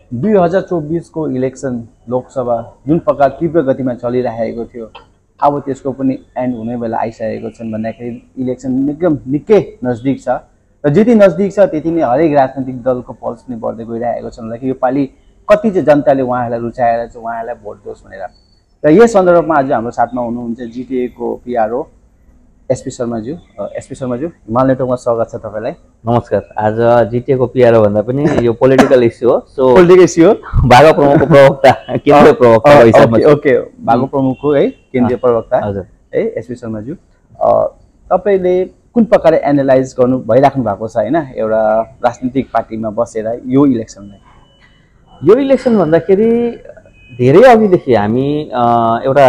2024 को इलेक्सन लोकसभा जुन प्रकार तीव्र गतिमा चलिरहेको थियो अब त्यसको पनि एन्ड हुने बेला आइसकेको छन् भन्दाखेरि इलेक्सन निकै नजदिक छ र जति नजदिक छ त्यति नै हरेक राजनीतिक दलको पल्स पनि बढ्दै गइरहेको छ भन्दाखेरि यो पालि कति चाहिँ जनताले उहाँहरूलाई रुचाएर चाहिँ उहाँहरूलाई भोट दियोस् भनेर र यस सन्दर्भमा आज हाम्रो साथमा हुनुहुन्छ जिटिए को पिआरओ एसपी शर्माज्यू हिमाल नेटवर्कमा स्वागत छ तपाईलाई। नमस्कार। आज जिटिए को पिआरओ भन्दा पनि यो पोलिटिकल इस्यु हो। सो पोलिटिकल इस्यु हो। भागो प्रमुखको प्रवक्ता केन्द्रीय प्रवक्ता हिसाबमा ओके भागो प्रमुखको है केन्द्रीय प्रवक्ता हजुर है एसपी शर्माज्यू तपाईले कुन प्रकारले एनालाइज गर्नु भइराख्नु भएको छ हैन एउटा राजनीतिक पार्टीमा बसेर यो इलेक्सन भन्दाखेरि धेरै अघिदेखि हामी एउटा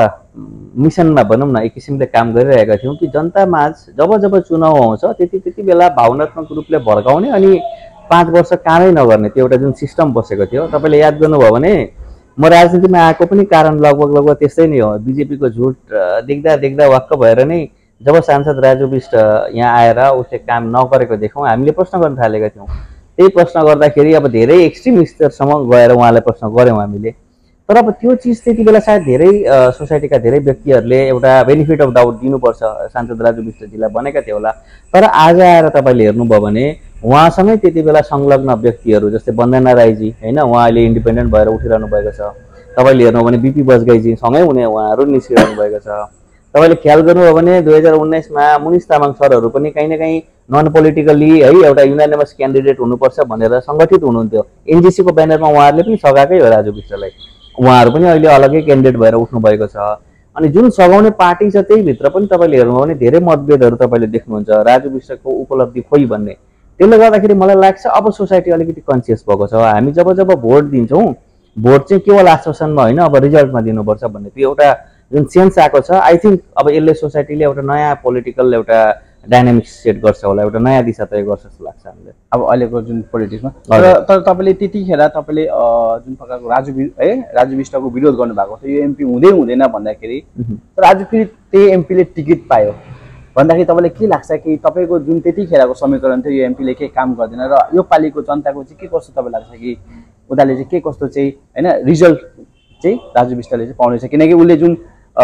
मिसनमा भनौँ न एक किसिमले काम गरिरहेका थियौँ कि जनतामाझ जब चुनाव आउँछ त्यति बेला भावनात्मक रूपले भड्काउने अनि 5 वर्ष कामै नगर्ने त्यो एउटा जुन सिस्टम बसेको थियो। तपाईले याद गर्नुभयो भने म राजनीतिमा आएको पनि कारण लगभग त्यस्तै नै हो। बीजेपीको झुट देख्दा वाक्क भएर नै जब सांसद राजु विष्ट यहाँ आएर उसले काम नगरेको देख्यौँ हामीले प्रश्न गर्न थालेका थियौँ। त्यही प्रश्न गर्दाखेरि अब धेरै एक्सट्रिम स्तरसम्म गएर उहाँलाई प्रश्न गऱ्यौँ हामीले। तर अब त्यो चिज त्यति बेला सायद धेरै सोसाइटीका धेरै व्यक्तिहरूले एउटा बेनिफिट अफ डाउट दिनुपर्छ सांसद राजु विष्टजीलाई भनेका थियो होला। तर आज आएर तपाईँले हेर्नुभयो भने उहाँसँगै त्यति बेला संलग्न व्यक्तिहरू जस्तै वन्दना राईजी होइन उहाँ अहिले इन्डिपेन्डेन्ट भएर उठिरहनु भएको छ। तपाईँले हेर्नुभयो भने बिपी बजगाईजी सँगै हुने उहाँहरू निस्किरहनु भएको छ। तपाईँले ख्याल गर्नुभयो भने 2019मा मुनिस तामाङ सरहरू पनि कहीँ न कहीँ नन पोलिटिकल्ली है एउटा युनानिमस क्यान्डिडेट हुनुपर्छ भनेर सङ्गठित हुनुहुन्थ्यो। एनजिसीको ब्यानरमा उहाँहरूले पनि सघाएकै हो राजु विष्टलाई। उहाँहरू पनि अहिले अलग्गै क्यान्डिडेट भएर उठ्नु भएको छ। अनि जुन सघाउने पार्टी छ त्यही भित्र पनि तपाईँले हेर्नुभयो भने धेरै मतभेदहरू तपाईँले देख्नुहुन्छ राजु विष्टको उपलब्धि खोइ भन्ने। त्यसले गर्दाखेरि मलाई लाग्छ अब सोसाइटी अलिकति कन्सियस भएको छ। हामी जब भोट दिन्छौँ भोट चाहिँ केवल आश्वासनमा होइन अब रिजल्टमा दिनुपर्छ भन्ने त्यो एउटा जुन चेन्ज आएको छ। आई थिङ्क अब यसले सोसाइटीले एउटा नयाँ पोलिटिकल एउटा डाइनामिक्स सेट गर्छ होला एउटा नयाँ दिशा तय गर्छ जस्तो लाग्छ हामीले अब अहिलेको जुन पोलिटिक्समा। तर तपाईँले त्यतिखेर तपाईँले जुन प्रकारको राजु विष्टको विरोध गर्नुभएको थियो यो एमपी हुँदैन भन्दाखेरि आज फेरि त्यही एमपीले टिकट पायो भन्दाखेरि तपाईँलाई के लाग्छ कि तपाईँको जुन त्यतिखेरको समीकरण थियो यो एमपीले के काम गर्दैन र यो पालिको जनताको चाहिँ के कस्तो तपाईँ लाग्छ कि उनीहरूले चाहिँ के कस्तो चाहिँ होइन रिजल्ट चाहिँ राजु विष्टले चाहिँ पाउनेछ किनकि उसले जुन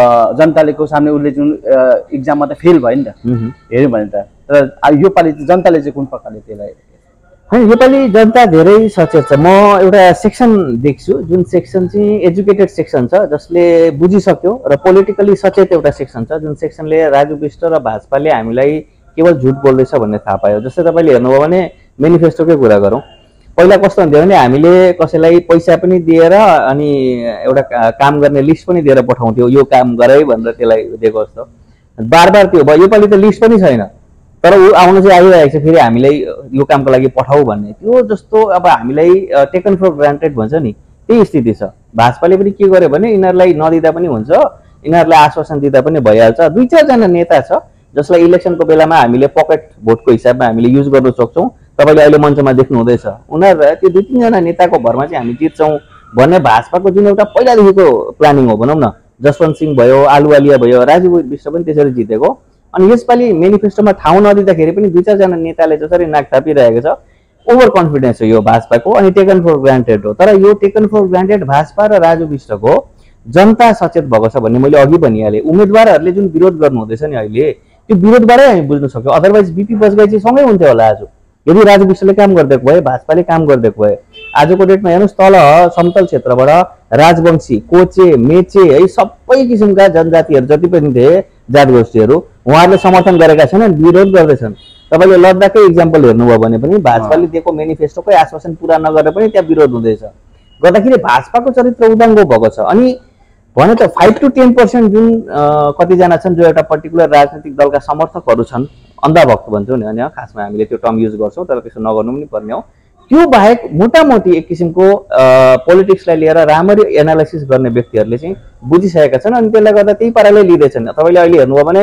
जनताको सामने उसले जुन इक्जाममा त फेल भयो नि त हेऱ्यो भने त। तर यो पालि जनताले चाहिँ कुन प्रकारले त्यसलाई होइन योपालि जनता धेरै सचेत छ। म एउटा सेक्सन देख्छु जुन सेक्सन चाहिँ एजुकेटेड सेक्सन छ जसले बुझिसक्यो र पोलिटिकली सचेत एउटा सेक्सन छ जुन सेक्सनले राजु विष्ट र भाजपाले हामीलाई केवल झुट बोल्दैछ भन्ने थाहा पायो। जस्तै तपाईँले हेर्नुभयो भने मेनिफेस्टोकै कुरा गरौँ। पहिला कस्तो हुन्थ्यो भने हामीले कसैलाई पैसा पनि दिएर अनि एउटा काम गर्ने लिस्ट पनि दिएर पठाउँथ्यो यो काम गरे भनेर त्यसलाई दिएको जस्तो बार त्यो भयो। योपालि त लिस्ट पनि छैन तर ऊ आउनु चाहिँ आइरहेको छ फेरि हामीलाई यो कामको लागि पठाऊ भन्ने त्यो जस्तो अब हामीलाई टेकन फर ग्रान्टेड भन्छ नि त्यही स्थिति छ। भाजपाले पनि के गर्यो भने यिनीहरूलाई नदिँदा पनि हुन्छ यिनीहरूलाई आश्वासन दिँदा पनि भइहाल्छ। 2-4 नेता छ जसलाई इलेक्सनको बेलामा हामीले पकेट भोटको हिसाबमा हामीले युज गर्न सक्छौँ। तपाईँले अहिले मञ्चमा देख्नु हुँदैछ उनीहरू त्यो 2-3 नेताको भरमा चाहिँ हामी जित्छौँ भन्ने भाजपाको जुन एउटा पहिलादेखिको प्लानिङ हो भनौँ न। जसवन्त सिंह भयो आलुवालिया भयो राजु विष्ट पनि त्यसरी जितेको। अनि यसपालि मेनिफेस्टोमा ठाउँ नदिँदाखेरि पनि 2-4 नेताले जसरी नाक थापिरहेको छ ओभर कन्फिडेन्स हो यो भाजपाको अनि टेकन फर ग्रान्टेड हो। तर यो टेकन फर ग्रान्टेड भाजपा र राजु विष्टको जनता सचेत भएको छ भन्ने मैले अघि भनिहालेँ। उम्मेदवारहरूले जुन विरोध गर्नु हुँदैछ नि अहिले त्यो विरोधबाटै हामी बुझ्न सक्छौँ। अदरवाइज बिपी बजगाई चाहिँ सँगै हुन्थ्यो होला आज यदि राजु विष्टले काम गरिदिएको भए भाजपाले काम गरिदिएको भए। आजको डेटमा हेर्नुहोस् तल समतल क्षेत्रबाट राजवंशी कोचे मेचे है सबै किसिमका जनजातिहरू जति पनि थिए जातगोष्ठीहरू उहाँहरूले समर्थन गरेका छन् विरोध गर्दैछन्। तपाईँले लद्दाखकै इक्जाम्पल हेर्नुभयो भने पनि भाजपाले दिएको मेनिफेस्टोकै आश्वासन पुरा नगरेर पनि त्यहाँ विरोध हुँदैछ गर्दाखेरि भाजपाको चरित्र उदाङ्गो भएको छ। अनि भने त 5 to 10% जुन कतिजना छन् जो एउटा पर्टिकुलर राजनीतिक दलका समर्थकहरू छन् अन्धाभक्त भन्छौँ नि अनि खासमा हामीले त्यो टर्म युज गर्छौँ तर त्यसो नगर्नु पनि पर्ने हो। त्यो बाहेक मोटामोटी एक किसिमको पोलिटिक्सलाई लिएर राम्ररी एनालाइसिस गर्ने व्यक्तिहरूले चाहिँ बुझिसकेका छन् अनि त्यसले गर्दा त्यही पाराले लिँदैछन्। तपाईँले अहिले हेर्नुभयो भने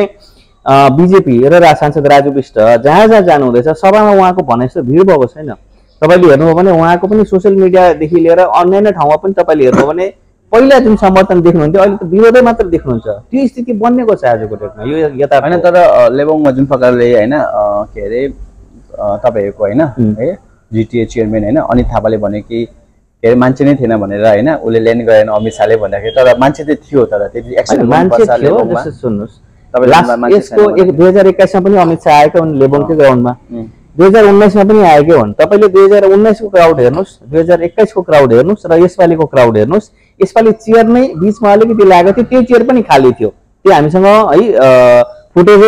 बिजेपी र सांसद राजु विष्ट जहाँ जानु हुँदैछ सभामा उहाँको भनाइ जस्तो भिड भएको छैन। तपाईँले हेर्नुभयो भने उहाँको पनि सोसियल मिडियादेखि लिएर अन्य ठाउँमा पनि तपाईँले हेर्नुभयो भने पहिला जुन समर्थन देख्नुहुन्थ्यो अहिले त विरोधै मात्र देख्नुहुन्छ। त्यो स्थिति बन्नेको छ आजको डेटमा यो यथार्थ होइन। तर लेबोङमा जुन प्रकारले होइन के अरे तपाईँहरूको होइन है जिटिए चेयरम्यान होइन अनित थापाले भने कि के अरे मान्छे नै थिएन भनेर हैन उले ल्यान्ड गरेन अमित शाहले भन्दाखेरि तर मान्छे चाहिँ थियो तर त्यति एक्सन मान्छे थियो जस्तो सुन्नुस् यसको 2021 मा पनि अमित शाह आएको हुन् लेबोङकै ग्राउन्डमा 2019 मा पनि आएकै हुन् तपाईले 2019 को क्राउड हेर्नुस् 2021 को क्राउड हेर्नुस् र यसपालिको क्राउड हेर्नुस् यसपालि चेयर नै बीचमा अलिकति लागेको थियो त्यो चेयर पनि खाली थियो त्यो हामीसँग है फुटेजै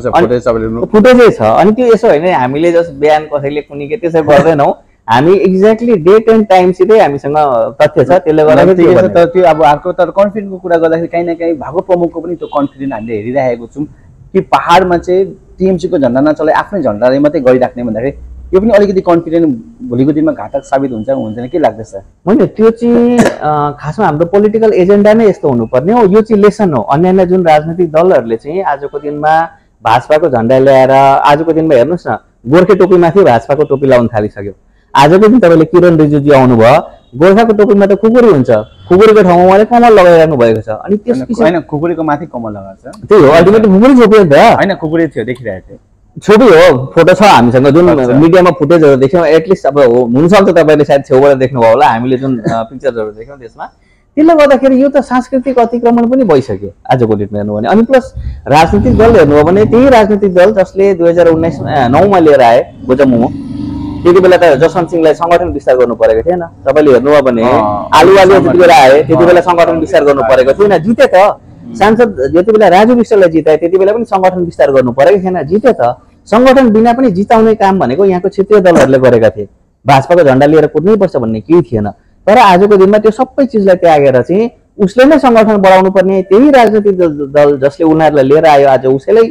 छ फुटेजै छ अनि त्यो यसो हैन हामीले जस बिहान कसैले कुनै के त्यसै गर्दैनौ हामी एक्ज्याक्टली डेट एन्ड टाइम सितै हामीसँग तथ्य छ त्यसले गर्दा तर त्यो अब अर्को तर कन्फिडेन्सको कुरा गर्दाखेरि कहीं न कहीं भागो प्रमुखको पनि त्यो कन्फिडेन्स हामीले हेरिरहेको छौं कि पहाडमा चाहिँ टिएमसी को झण्डा नचले आफ्नै झण्डाले मात्रै गरिराख्ने भन्दाखेरि यो पनि अलिकति कन्फिडेन्स भोलिको दिनमा घातक साबित हुन्छ हुँदैन के लाग्दैछ हैन त्यो चाहिँ खासमा हाम्रो पोलिटिकल एजेन्डा नै यस्तो हुनुपर्ने हो यो चाहिँ लेसन हो अन्य जुन राजनीतिक दलहरुले चाहिँ आजको दिनमा भाजपाको झण्डा ल्याएर आजको दिनमा हेर्नुस् न गोर्खे टोपीमाथि भाजपाको टोपी लाउन थालिसक्यो आजको दिन तपाईले किरण रिजिजु आउनुभयो गोर्खाको टोपीमा त खुकुरी हुन्छ खुकुरीको ठाउँमा उहाँले कमल लगाइराख्नु भएको छ अनि त्यस किसिम हैन खुकुरीको माथि कमल लगाएको छ त्यही हो अल्टिमेटली खुकुरी छोपियो नि त हैन खुकुरी थियो देखिरहेको थियो छोपी हो फोटो छ हामीसँग जुन मिडियामा फुटेजहरु देख्यौं एटलिस्ट अब हुन सक्छ तपाईले सायद छेउबाट देख्नुभयो होला हामीले जुन पिक्चरहरु देख्यौं त्यसमा त्यसले गर्दाखेरि यो त सांस्कृतिक अतिक्रमण पनि भइसक्यो आजको डेटमा हेर्नु भने अनि प्लस राजनीतिक दल हेर्नुभयो भने त्यही राजनीतिक दल जसले 2019 9 मा लिएर आए गोजमुमो त्यति बेला त जसवन्त सिंहलाई संगठन विस्तार गर्नु परेको थिएन तपाईले हेर्नुभयो भने आलुवाले त्यति बेला आए त्यति बेला संगठन विस्तार गर्नु परेको थिएन जिते त सांसद जति बेला राजु विष्टलाई जिताए त्यति बेला पनि संगठन विस्तार गर्नु परेको थिएन जिते त संगठन बिना पनि जिताउने काम भनेको यहाँको क्षेत्रीय दलहरुले गरेका थिए भाजपाको झण्डा लिएर कुद्नै पर्छ भन्ने केही थिएन तर आजको दिनमा त्यो सबै चीजलाई त्यागेर चाहिँ उसले नै संगठन बढाउनु पर्ने त्यही राजनीतिक दल जसले उनीहरुलाई लिएर आयो आज उसैलाई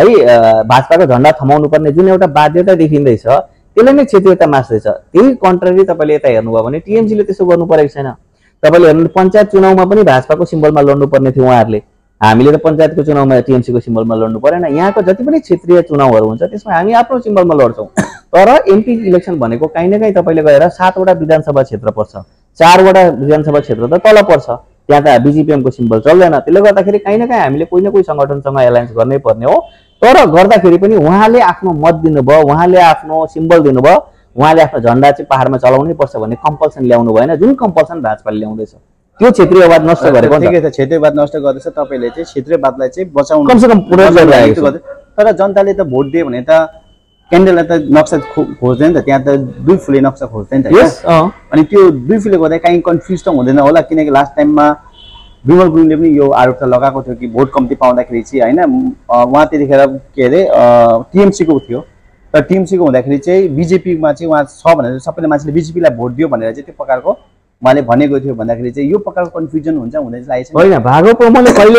है भाजपाको झण्डा थमाउनु पर्ने जुन एउटा बाध्यता देखिँदैछ त्यसले नै क्षेत्रीयता मास्दैछ त्यही कन्ट्ररी तपाईले यता हेर्नुभयो भने टीएमसी ले त्यसो गर्नु परेको छैन तपाईले हेर्नु पञ्चायत चुनावमा पनि भाजपाको सिम्बलमा लड्नु पर्ने थियो उहाँहरुले हामीले त पञ्चायतको चुनावमा टीएमसी को सिम्बलमा लड्नु परेन यहाँको जति पनि क्षेत्रीय चुनावहरु हुन्छ त्यसमा हामी आफ्नो सिम्बलमा लड्छौं तर एमपी इलेक्सन भनेको काहीँ न काहीँ तपाईले गएर 7 वटा विधानसभा क्षेत्र पर्छ 4 वटा विधानसभा क्षेत्र त तल पर्छ त्यहाँ त बीजेपीएम को सिम्बल चल्दैन त्यसले गर्दाखेरि काहीँ न काहीँ हामीले कुनै न कुनै संगठनसँग एलायन्स गर्नै पर्ने हो तर गर्दाखेरि पनि उहाँले आफ्नो मत दिनुभयो उहाँले आफ्नो सिम्बल दिनुभयो उहाँले आफ्नो झण्डा चाहिँ पहाडमा चलाउनै पर्छ भन्ने कम्पल्सन ल्याउनु भएन जुन कम्पल्सन भाजपाले ल्याउँदैछ त्यो क्षेत्रीयवाद नष्ट गरेको ठीक छ क्षेत्रीयवाद नष्ट गर्दैछ तपाईले चाहिँ क्षेत्रीयवादलाई चाहिँ बचाउनु कम से कम पुरा गरिरहेको छ तर जनताले त भोट दिए भने त क्यान्डललाई त नक्सा खोज्दैन त त्यहाँ त दुई फुले नक्सा खोज्दैन त अनि त्यो दुई फुले गर्दा कहीं कन्फ्युज त हुँदैन होला किनकि लास्ट टाइममा विमल गुरुङले पनि यो आरोप त लगाएको थियो कि भोट कम्ती पाउँदाखेरि चाहिँ हैन उहाँ त्यतिखेर के अरे टीएमसी को थियो तर टीएमसी को हुँदाखेरि चाहिँ बीजेपीमा चाहिँ उहाँ छ भनेर सबैले मान्छेले बीजेपीलाई भोट दियो भनेर चाहिँ त्यो प्रकारको उहाँले भनेको थियो भन्दाखेरि चाहिँ यो प्रकारको कन्फ्युजन हुन्छ हुँदै लागेछ हैन भागो प्रमुखले कहिले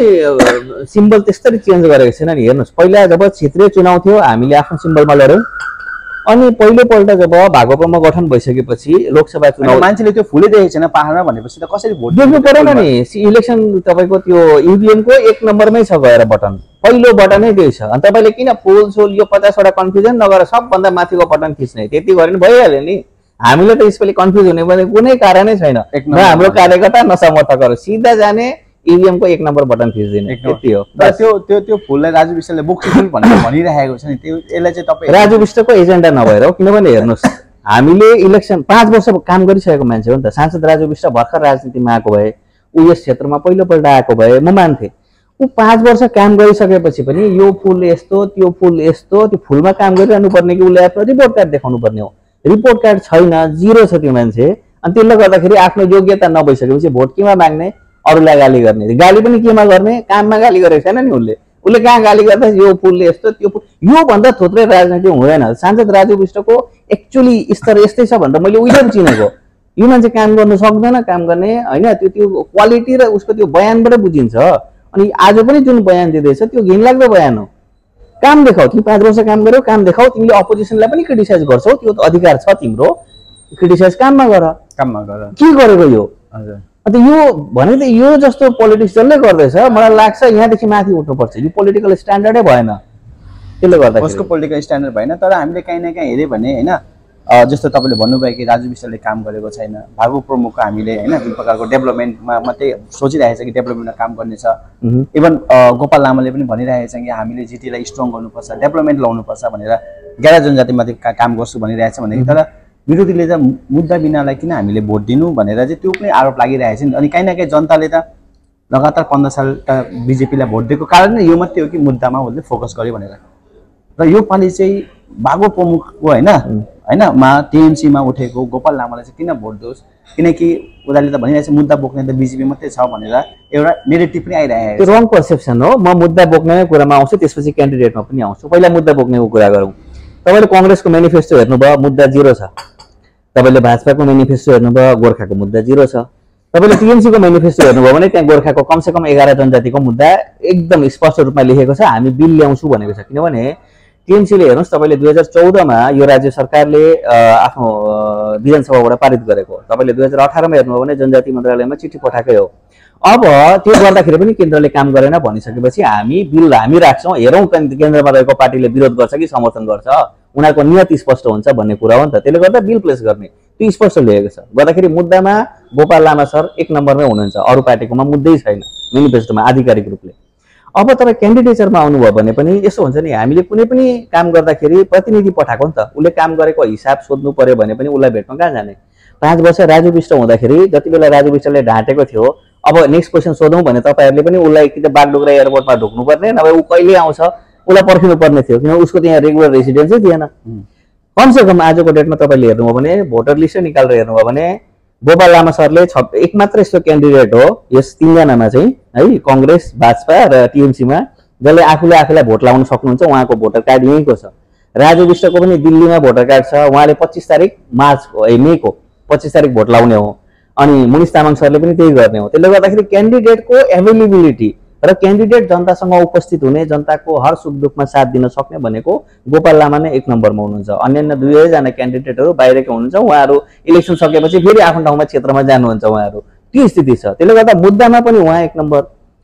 पनि सिम्बल त्यसरी चेन्ज गरेको छैन नि हेर्नुस् पहिला जब क्षेत्रीय चुनाव थियो हामीले आफ्नो सिम्बलमा लड्यौं अनि पहिलो पल्ट जब भागोपमा गठन भइसकेपछि लोकसभा चुनाव मान्छेले त्यो फुलै देखेको छैन पहाडमा भनेपछि त कसरी भोट दिनु परेन नि इलेक्सन तपाईको त्यो ईवीएम को 1 नम्बरमै छ गएर बटन पहिलो बटनै त्यही छ अनि तपाईले किन फुल सोल यो 50 वटा कन्फ्युजन नगरेर सबभन्दा माथिको बटन थिच्ने त्यति गरे नि भइहाल्यो नि हामीले त यसपालि कन्फ्युज हुने भने कुनै कारणै छैन न हाम्रो कार्यकर्ता न समर्थकहरु सीधा जाने ईवीएम को 1 नम्बर बटन थिच्दिने त्यति हो बस त्यो फुललाई राजु विष्टले बोक्सफुल भनेर भनिरहेको छ नि त्यो यसलाई चाहिँ तपाई राजु विष्टको एजेन्डा नभएर हो किनभने हेर्नुस् हामीले इलेक्सन 5 वर्ष काम गरिसकेको मान्छे हो नि त सांसद राजु विष्ट भर्खर राजनीतिमा आएको भए उ यस क्षेत्रमा पहिलो पल्ट आएको भए म मान्थे उ 5 वर्ष काम गरिसकेपछि पनि यो फुल यस्तो त्यो फुल यस्तो त्यो फुलमा काम गरिरहनु पर्ने कि उले आफ्नो रिपोर्ट कार्ड देखाउनु पर्ने हो रिपोर्ट कार्ड छैन जीरो छ त्यो मान्छे अनि त्यसले गर्दाखेरि आफ्नो योग्यता नभइसकेपछि भोट केमा माग्ने अरूलाई गाली गर्ने गाली पनि केमा गर्ने काममा गाली गरेको छैन नि उले कहाँ गाली गर्दा यो फुलले यस्तो त्यो फुल यो भन्दा थोत्रै राजनीति हुँदैन सांसद राजु विष्टको एक्चुअली स्तर यस्तै छ भनेर मैले उहिले चिनेको यो मान्छे काम गर्न सक्दैन काम गर्ने हैन त्यो क्वालिटी र उसको त्यो बयानबाट बुझिन्छ अनि आज पनि जुन बयान दिदैछ त्यो घिनलाग्दो बयान हो काम देखाऊ तिमी 5 वर्ष काम गर्यौ काम देखाऊ तिमीले अपोजिसनलाई पनि क्रिटिसाइज गर्छौ त्यो अधिकार छ तिम्रो क्रिटिसाइज काममा गर के गरेको यो हजुर अनि यो भने त यो जस्तो पोलिटिक्स जसले गर्दैछ मलाई लाग्छ यहाँदेखि माथि उठ्नुपर्छ यो पोलिटिकल स्ट्यान्डर्डै भएन त्यसले गर्दा उसको पोलिटिकल स्ट्यान्डर्ड भएन तर हामीले कहीं न कहीं हेरे भने हैन जस्तो तपाईले भन्नुभयो कि राजु विष्टले काम गरेको छैन भागु प्रमुखको हामीले हैन जुन प्रकारको डेभलपमेन्टमा मात्रै सोचिरहेछ कि डेभलपमेन्टमा काम गर्ने छ इभन गोपाल लामाले पनि भनिरहेछ कि हामीले जिटीलाई स्ट्रङ गर्नुपर्छ डेभलपमेन्ट ल्याउनुपर्छ भनेर 11 जनजातिमाथि काम गर्छु भनिरहेछ भने तर विरोधीले चाहिँ मुद्दा बिनालाई किन हामीले भोट दिनु भनेर चाहिँ त्यो पनि आरोप लागिरहेको छ नि। अनि काहीँ न काहीँ जनताले त लगातार 15 साल त बिजेपीलाई भोट दिएको कारण नै यो मात्रै हो कि मुद्दामा उसले फोकस गर्यो भनेर। र यो पालि चाहिँ बागो प्रमुखको होइन मा टिएमसीमा उठेको गोपाल लामालाई चाहिँ किन भोट दियोस्, किनकि उनीहरूले त भनिरहेको छ मुद्दा बोक्ने त बिजेपी मात्रै छ भनेर एउटा नेगेटिभ पनि आइरहेको छ। त्यो रङ पर्सेप्सन हो। म मुद्दा बोक्ने कुरामा आउँछु, त्यसपछि क्यान्डिडेटमा पनि आउँछु। पहिला मुद्दा बोक्नेको कुरा गरौँ। तपाईँले कङ्ग्रेसको मेनिफेस्टो हेर्नुभयो, मुद्दा 0 छ। तपाईँले भाजपाको मेनिफेस्टो हेर्नुभयो, गोर्खाको मुद्दा 0 छ। तपाईँले टिएमसीको मेनिफेस्टो हेर्नुभयो भने त्यहाँ गोर्खाको कमसेकम 11 जनजातिको मुद्दा एकदम स्पष्ट रूपमा लेखेको छ, हामी बिल ल्याउँछु भनेको छ। किनभने टिएमसीले हेर्नुहोस्, तपाईँले 2014मा यो राज्य सरकारले आफ्नो विधानसभाबाट पारित गरेको, तपाईँले 2018मा हेर्नुभयो भने जनजाति मन्त्रालयमा चिठी पठाएकै हो। अब त्यो गर्दाखेरि पनि केन्द्रले काम गरेन भनिसकेपछि हामी बिल हामी राख्छौँ, हेरौँ केन्द्रमा रहेको पार्टीले विरोध गर्छ कि समर्थन गर्छ, उनीहरूको नियत स्पष्ट हुन्छ भन्ने कुरा हो नि त। त्यसले गर्दा बिल प्लेस गर्ने त्यो स्पष्ट लेखेको छ। गर्दाखेरि मुद्दामा गोपाल लामा सर 1 नम्बरमै हुनुहुन्छ, अरू पार्टीकोमा मुद्दै छैन मेनिफेस्टोमा आधिकारिक रूपले। अब तपाईँ क्यान्डिडेचरमा आउनुभयो भने पनि यसो हुन्छ नि, हामीले कुनै पनि काम गर्दाखेरि प्रतिनिधि पठाएको नि त, उसले काम गरेको हिसाब सोध्नु पर्यो भने पनि उसलाई भेट्न कहाँ जाने। 5 वर्ष राजु विष्ट हुँदाखेरि जति बेला राजु विष्टले ढाँटेको थियो, अब नेक्स्ट क्वेसन सोधौँ भने तपाईँहरूले पनि उसलाई कि त बागडोग्रा एयरपोर्टमा ढुक्नुपर्ने, नभए ऊ कहिले आउँछ उसलाई पर्खिनु पर्ने थियो, किनभने उसको त्यहाँ रेगुलर रेसिडेन्सै थिएन। कमसेकम आजको डेटमा तपाईँले हेर्नुभयो भने भोटर लिस्टै निकालेर हेर्नुभयो भने गोपाल लामा सरले एक मात्र यस्तो क्यान्डिडेट हो यस 3 जनामा चाहिँ है, कांग्रेस भाजपा र टिएमसीमा, जसले आफूलाई भोट लाउन सक्नुहुन्छ। उहाँको भोटर कार्ड यहीँको छ। राजु विष्टको पनि दिल्लीमा भोटर कार्ड छ, उहाँले 25 तारिक मेको 25 तारिक भोट लाउने हो। अनि मुनिस तामाङ सरले पनि त्यही गर्ने हो। त्यसले गर्दाखेरि क्यान्डिडेटको एभाइलेबिलिटी र क्यान्डिडेट जनतासँग उपस्थित हुने, जनताको हर सुख दुःखमा साथ दिन सक्ने भनेको गोपाल लामा नै 1 नम्बरमा हुनुहुन्छ। अन्य 2 जना क्यान्डिडेटहरू बाहिरकै हुनुहुन्छ, उहाँहरू इलेक्सन सकेपछि फेरि आफ्नो ठाउँमा क्षेत्रमा जानुहुन्छ उहाँहरू, त्यो स्थिति छ। त्यसले गर्दा मुद्दामा पनि उहाँ 1 नम्बर,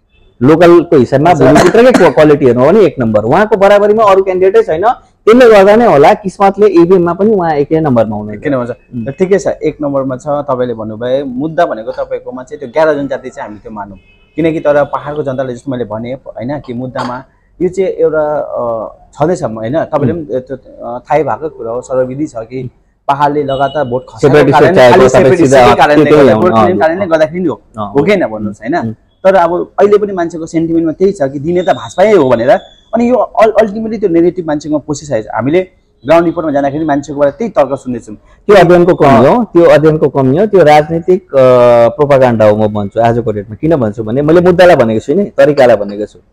लोकलको हिसाबमा भूमिभित्रकै क्वालिटी हेर्नु भने 1 नम्बर, उहाँको बराबरीमा अरू क्यान्डिडेटै छैन। त्यसले गर्दा नै होला किस्मतले इभिएममा पनि उहाँ 1 नम्बरमा हुनुहुन्छ। किन भन्छ ठिकै छ, 1 नम्बरमा छ। तपाईले भन्नुभयो मुद्दा भनेको तपाईकोमा चाहिँ त्यो 11 जनजाति चाहिँ हामी त्यो मानौँ, किनकि तर पहाडको जनताले जस्तो मैले भने हैन कि मुद्दामा यो चाहिँ एउटा छँदैछ हैन। तपाईले पनि त्यो थाहै भएको कुरा हो, सर्वविधि छ कि पहाडले लगातार भोट खसेको कारणले गर्दाखेरि हो कि हैन भन्नुहोस् हैन। तर अब अहिले पनि मान्छेको सेन्टिमेन्टमा त्यही छ कि दिने त भाजपायै हो भनेर। अनि यो अल्टिमेटली त्यो नेगेटिभ मान्छेकोमा पसिसकेको छ। हामीले ग्राउन्ड रिपोर्टमा जाँदाखेरि मान्छेकोबाट त्यही तर्क सुन्दैछौँ। त्यो अध्ययनको कमी हो, त्यो राजनीतिक प्रोपागान्डा हो म भन्छु आजको डेटमा। किन भन्छु भने मैले मुद्दालाई भनेको छुइनँ, तरिकालाई भनेको छु।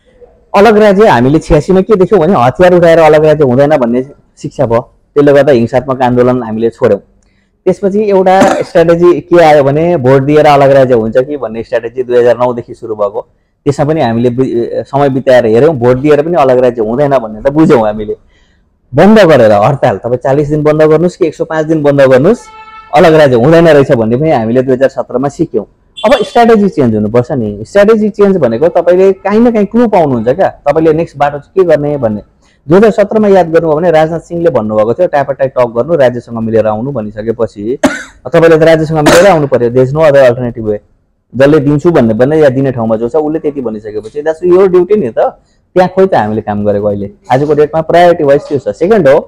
अलग राज्य हामीले 86 मा के देख्यौँ भने हतियार उठाएर अलग राज्य हुँदैन भन्ने शिक्षा भयो। त्यसले गर्दा हिंसात्मक आन्दोलन हामीले छोड्यौँ। त्यसपछि एउटा स्ट्र्याटेजी के आयो भने भोट दिएर अलग राज्य हुन्छ कि भन्ने स्ट्र्याटेजी 2009 देखि सुरु भएको। त्यसमा पनि हामीले समय बिताएर हेऱ्यौँ, भोट दिएर पनि अलग राज्य हुँदैन भन्ने त बुझ्यौँ हामीले। बन्द गरेर हडताल, तपाईँ 40 दिन बन्द गर्नुहोस् कि 105 दिन बन्द गर्नुहोस्, अलग राज्य हुँदैन रहेछ भन्ने पनि हामीले 2017 मा सिक्यौँ। अब स्ट्र्याटेजी चेन्ज हुनुपर्छ नि। स्ट्र्याटेजी चेन्ज भनेको तपाईँले काहीँ न काहीँ क्लु पाउनुहुन्छ क्या, तपाईँले नेक्स्ट बाटो चाहिँ के गर्ने भन्ने। 2017 मा याद गर्नुभयो भने राजनाथ सिंहले भन्नुभएको थियो ट्यापाटाइ टक गर्नु, राज्यसँग मिलेर आउनु भनिसकेपछि तपाईँले त राज्यसँग मिलेर आउनु पर्यो। There is no other alternative way. जसले दिन्छु भन्ने या दिने ठाउँमा जो छ उसले त्यति भनिसकेपछि द्याट्स योर ड्युटी नि त। त्यहाँ खोइ त हामीले काम गरेको अहिले आजको डेटमा प्रायोरिटी वाइज त्यो छ। सेकेन्ड हो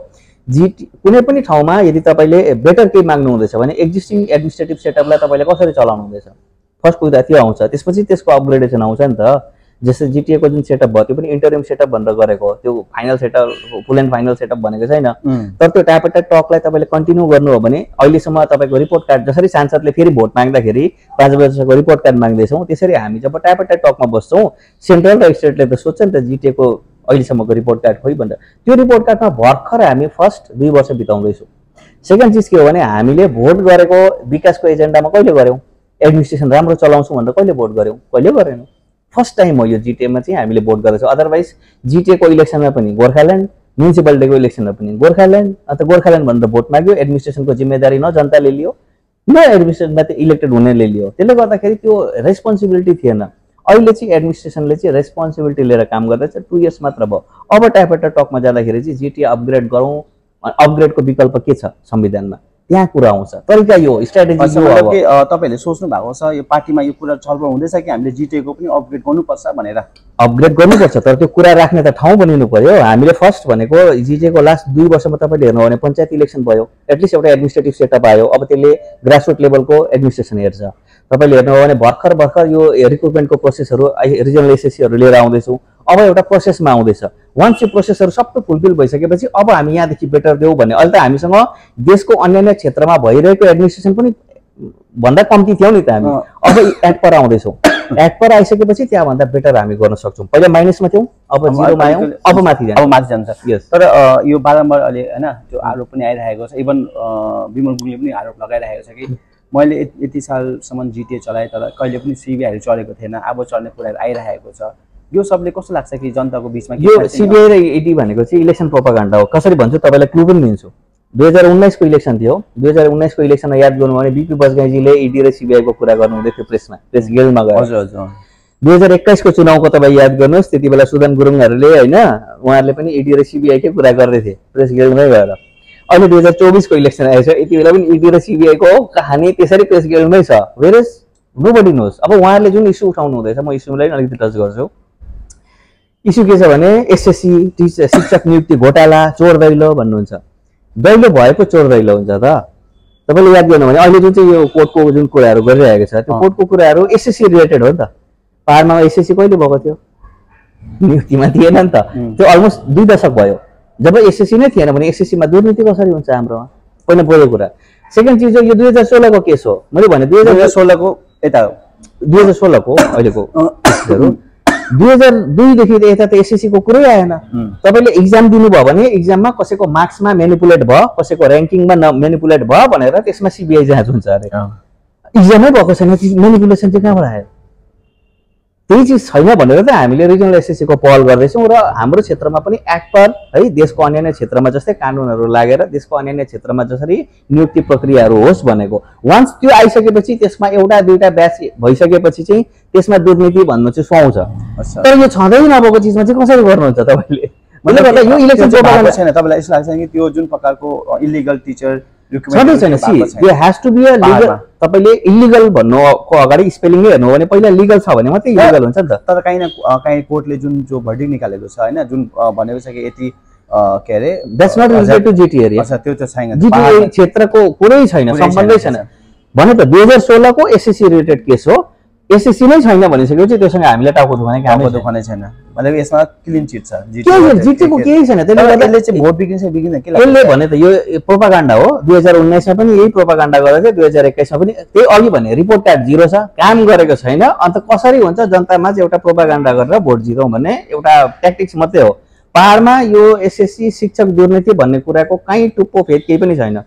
कुनै पनि ठाउँमा यदि तपाईँले बेटर केही माग्नु हुँदैछ भने एक्जिस्टिङ एडमिनिस्ट्रेटिभ सेटअपलाई तपाईँले कसरी चलाउनु हुँदैछ, फर्स्ट कुरा त्यो आउँछ। त्यसपछि त्यसको अपग्रेडेसन आउँछ नि त। जस्तै जिटिएको जुन सेटअप भयो त्यो पनि इन्टरिम सेटअप भनेर गरेको हो, त्यो final setup full and final setup भनेको छैन। तर त्यो ट्यापेटा टकलाई तपाईँले कन्टिन्यू गर्नु हो भने अहिलेसम्म तपाईँको रिपोर्ट कार्ड, जसरी सांसदले फेरि भोट माग्दाखेरि 5 वर्षको रिपोर्ट कार्ड माग्दैछौँ, त्यसरी हामी जब ट्यापेटा टकमा बस्छौँ सेन्ट्रल र स्टेटले त सोध्छ नि त जिटिएको अहिलेसम्मको रिपोर्ट कार्ड खोइ भनेर। त्यो रिपोर्ट कार्डमा भर्खर हामी फर्स्ट 2 वर्ष बिताउँदैछौँ। सेकेन्ड चिज के हो भने हामीले भोट गरेको विकासको एजेन्डामा कहिले गऱ्यौँ, एडमिनिस्ट्रेसन राम्रो चलाउँछौँ भनेर कहिले भोट गऱ्यौँ, कहिले गरेनौँ। फर्स्ट टाइम हो यो जिटिएमा चाहिँ हामीले भोट गर्दैछौँ। अदरवाइज जिटिएको इलेक्सनमा पनि गोर्खाल्यान्ड, म्युनिसिपालिटीको इलेक्सनमा पनि गोर्खाल्यान्ड, अन्त गोर्खाल्यान्ड भनेर भोट माग्यो, एडमिनिस्ट्रेसनको जिम्मेदारी न जनताले लियो न एडमिनिस्ट्रेसनमा त्यो इलेक्टेड हुनेले लियो। त्यसले गर्दाखेरि त्यो रेस्पोन्सिबिलिटी थिएन। अहिले चाहिँ एडमिनिस्ट्रेसनले चाहिँ रेस्पोन्सिबिलिटी लिएर काम गर्दैछ। 2 इयर्स मात्र भयो। अब ट्यापेटा टकमा जाँदाखेरि चाहिँ जिटिए अपग्रेड गरौँ, अपग्रेडको विकल्प के छ संविधानमा त्यहाँ कुरा आउँछ तरिका यो स्ट्राटेजी यो अब तपाईहरुले सोच्नु भएको छ यो पार्टीमा यो कुरा छलफल हुँदैछ कि हामीले जिटिएको पनि अपग्रेड गर्नुपर्छ भनेर अपग्रेड गर्नुपर्छ तर त्यो कुरा राख्ने त ठाउँ बनिनु पर्यो हामीले फर्स्ट भनेको जिटिएको लास्ट 2 वर्षमा तपाईले हेर्नु भने पञ्चायत इलेक्सन भयो एटलिस्ट एउटा एडमिनिस्ट्रेटिभ सेटअप आयो अब त्यसले ग्रासरुट लेभलको एडमिनिस्ट्रेसन हेर्छ तपाईले हेर्नु भने भर्खर यो रिक्रुटमेन्टको प्रोसेसहरु रिजनल एसएससीहरु लिएर आउँदैछौँ अब एउटा प्रोसेसमा आउँदैछ वान्स यो प्रोसेसहरु सबै फुलफिल भइसकेपछि अब हामी यहाँदेखि बेटर देऊ भन्ने अहिले त हामीसँग देशको अन्य क्षेत्रमा भइरहेको एडमिनिस्ट्रेसन पनि भन्दा कम्ती थियो नि त हामी अब एक्ट पर आउँदैछौँ एक्ट पर आइसकेपछि त्यहाँभन्दा बेटर हामी गर्न सक्छौँ पहिला माइनसमा थियौँ अब जिरोमा आयौँ अब माथि जान्छ यस तर यो बारम्बार अहिले हैन त्यो आरोप पनि आइरहेको छ इभन विमल गुरुङले पनि आरोप लगाइरहेको छ कि मैले यति सालसम्म जिटिए चलाए तर कहिले पनि सिबिआईहरु चलेको थिएन अब चल्ने कुराहरु आइरहेको छ यो सबले कस्तो लाग्छ कि जनताको बीचमा यो सिबिआई र इडी भनेको चाहिँ इलेक्सन प्रोपागान्डा हो कसरी भन्छु तपाईलाई क्लु पनि दिन्छु 2019 को इलेक्सन थियो 2019 को इलेक्सनमा याद गर्नु भने बीपी बजगाईजीले इडी र सिबिआई को कुरा गर्नु हुँदै थियो प्रेस गिल्डमा गएर हजुर हजुर 2021 को चुनावको तपाई याद गर्नुस् त्यति बेला सुदन गुरुङहरुले हैन उहाँहरुले पनि इडी र सिबिआई कै कुरा गर्दै थिए प्रेस गिल्डमै गएर अहिले 2024 को इलेक्सन आएछ यति बेला पनि इडी र सिबिआई को कहानी त्यसरी प्रेस गिल्डमै छ वेरस नोबडी नोस अब उहाँहरुले जुन इस्यु उठाउनु हुँदैछ म इस्युलाई अलिकति टच गर्छु इस्यु के छ भने एसएससी शिक्षक नियुक्ति घोटाला चोर दैलो भन्नुहुन्छ दैलो भएको चोर दैलो हुन्छ त तपाईले याद गर्नु भने अहिले जुन चाहिँ यो कोर्टको जुन कुराहरु गरिरहेको छ त्यो कोर्टको कुराहरु एसएससी रिलेटेड हो नि त पाहाडमा एसएससी कहिले भएको थियो नियुक्तिमा थिएन नि त त्यो अलमोस्ट 2 दशक भयो जब एसएससी नै थिएन भने एसएससी मा दुर्नीति कसरी हुन्छ हाम्रोमा पहिलो बोल्यो कुरा सेकेन्ड चीज यो 2016 को केस हो मैले भने 2016 को यता 2016 को अहिलेको केसहरु 2002 देखि यता त एसएससी को कुरै आएन तपाईले एक्जाम दिनुभयो भने एक्जाममा कसैको मार्क्समा म्यानिपुलेट भयो कसैको र्याङ्किङमा म्यानिपुलेट भयो भनेर त्यसमा सिबिआई जाँच हुन्छ अरे एक्जामै भएको छैन म्यानिपुलेसन चाहिँ कहाँबाट आयो त्यही चीज छैन भनेर त हामीले रिजनल एसएससी को पहल गर्दैछौँ र हाम्रो क्षेत्रमा पनि एक्ट पर है देशको अन्य क्षेत्रमा जस्तै कानुनहरु लागेर देशको अन्य क्षेत्रमा जसरी नियुक्ति प्रक्रियाहरु होस् भनेको वान्स त्यो आइसकेपछि त्यसमा एउटा दुईटा ब्याच भइसकेपछि चाहिँ त्यसमा दुर्नीति भन्नु चाहिँ सुहाउँछ तर यो छँदै नभएको चीजमा चाहिँ कसरी गर्नुहुन्छ तपाईले मतलब यो इलेक्सन प्रोपागान्डा छैन तपाईलाई यसो लाग्छ कि त्यो जुन प्रकारको इलिगल टिचर छँदै छैन see there has to be a legal तपाईले इलिगल भन्नुको अगाडि स्पेलिङ हेर्नु हो भने पहिला लिगल छ भने मात्रै इलिगल हुन्छ नि त तर काहीँ कोर्टले जुन जो भर्डिक्ट निकालेको छ हैन जुन भनेको छ कि यति के अरे that's not related to GT area अच्छा त्यो त छैन जिटी क्षेत्रको कुनै छैन सम्बन्धै छैन भने त 2016 को एसएससी रिलेटेड केस हो एसएससी नै छैन भनिसकेपछि त्योसँग हामीले टाउको दुखाउने काम दुखाउने छैन मतलब यसमा क्लीन चिट छ जिटीको केही छैन त्यसले गर्दा चाहिँ भोट बिग्रिन्छ बिग्रिन्छ के लाग्छ यसले भने त यो प्रोपागान्डा हो 2019 मा पनि यही प्रोपागान्डा गर्दै थियो 2021 मा पनि त्यही अघि भने रिपोर्ट कार्ड जिरो छ काम गरेको छैन अन्त कसरी हुन्छ जनतामा चाहिँ एउटा प्रोपागान्डा गरेर भोट जितौं भन्ने एउटा ट्याक्टिक्स मात्रै हो पहाडमा यो एसएससी शिक्षक दुर्नीति भन्ने कुराको काई टुप्पो फेद केही पनि छैन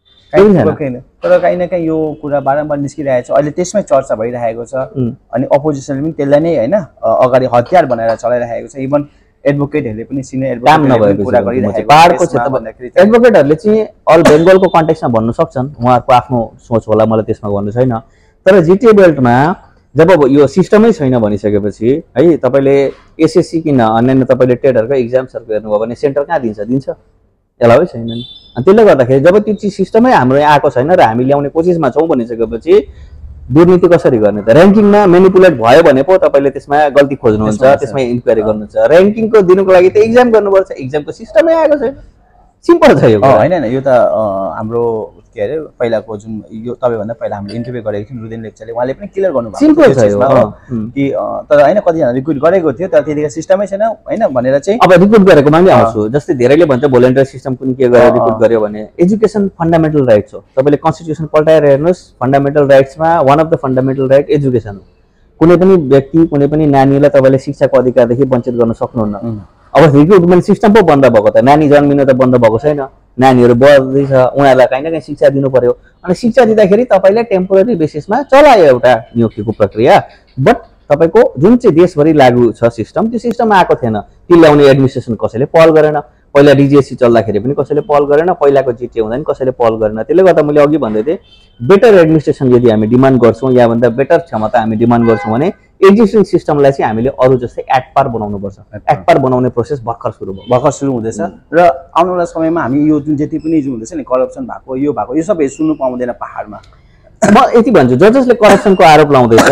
तर काहीँ न काहीँ यो कुरा बारम्बार निस्किरहेको छ अहिले त्यसमै चर्चा भइरहेको छ अनि अपोजिसनले पनि त्यसलाई नै हैन अगाडि हतियार बनाएर चलाइरहेको छ इभन एडभोकेटहरुले पनि सिनियर एडभोकेटहरुले कुरा गरिरहेको पहाडको क्षेत्र भन्दाखेरि एडभोकेटहरुले चाहिँ अल बेंगलको कन्टेक्स्टमा भन्नु सक्छन् उहाँहरुको आफ्नो सोच होला मलाई त्यसमा भन्नु छैन तर जिटिए बेल्टमा जब यो सिस्टमै छैन भनिसकेपछि है तपाईले एसएससी किन अन्य तपाईले टेटहरुको एक्जाम्सहरु हेर्नुभयो भने सेन्टर कहाँ दिन्छ एलाउै छैन नि अनि त्यसले गर्दाखेरि जब त्यो चीज सिस्टमै हाम्रो यहाँ आएको छैन र हामी ल्याउने कोसिसमा छौं भनिसकेपछि दुर्नीति कसरी गर्ने त र्याङ्किङमा म्यानिपुलेट भयो भने पो तपाईले त्यसमा गल्ती खोज्नुहुन्छ त्यसमा इन्क्वायरी गर्नुहुन्छ र्याङ्किङको दिनुको लागि त एक्जाम गर्नुपर्छ एक्जामको सिस्टमै आएको छैन सिम्पल छ यो हैन यो त हाम्रो के अरे पहिलाको जुन यो तपाईँ भन्दा पहिला हामीले इन्टरभ्यु गरेको थियौँ रुदेन लेप्चाले उहाँले पनि क्लियर गर्नुभएको सिम्पल छ यो कि तर हैन कतिजना रिक्रुट गरेको थियो तर त्यतिका सिस्टमै छैन हैन भनेर चाहिँ अब रिक्रुट गरेको माने आउँछु जस्तै धेरैले भन्छ भोलन्टियर सिस्टम कुन के गरेर रिक्रुट गर्यो भने एजुकेसन फन्डामेन्टल राइट्स हो तपाईले कन्स्टिट्युसन पल्टाएर हेर्नुस् फन्डामेन्टल राइट्समा one of the fundamental right education हो कुनै पनि व्यक्ति कुनै पनि नानीलाई तपाईले शिक्षाको अधिकारदेखि वञ्चित गर्न सक्नुहुन्न अब रिक्रुटमेन्ट सिस्टम पो बन्द भएको त नानी जन्मिनु त बन्द भएको छैन नानीहरु बढ्दैछ उनीहरुलाई काहीँ न काहीँ शिक्षा दिनु पर्यो अनि शिक्षा दिँदाखेरि तपाईले टेम्पोररी बेसिसमा चलायो एउटा नियुक्तिको प्रक्रिया बट तपाईको जुन चाहिँ देशभरि लागू छ सिस्टम त्यो सिस्टम आएको थिएन त्यो ल्याउने एडमिनिस्ट्रेसन कसैले पहल गरेन पहिला डिजिएससी चल्दाखेरि पनि कसैले पहल गरेन पहिलाको जिटिए हुँदा पनि कसैले पहल गरेन त्यसले गर्दा मैले अघि भन्दै थिएँ बेटर एडमिनिस्ट्रेसन यदि हामी डिमान्ड गर्छौं या भन्दा बेटर क्षमता हामी डिमान्ड गर्छौं भने एक्जिस्टिङ सिस्टमलाई चाहिँ हामीले अरू जस्तै एट पार बनाउनुपर्छ। एट पार बनाउने प्रोसेस भर्खर सुरु भयो, भर्खर सुरु हुँदैछ र आउनेवाला समयमा हामी यो जुन जति पनि जुन हुँदैछ नि करप्सन भएको यो सबै सुन्नु पाउँदैन पहाडमा। म यति भन्छु, जसले करप्सनको आरोप लाउँदैछ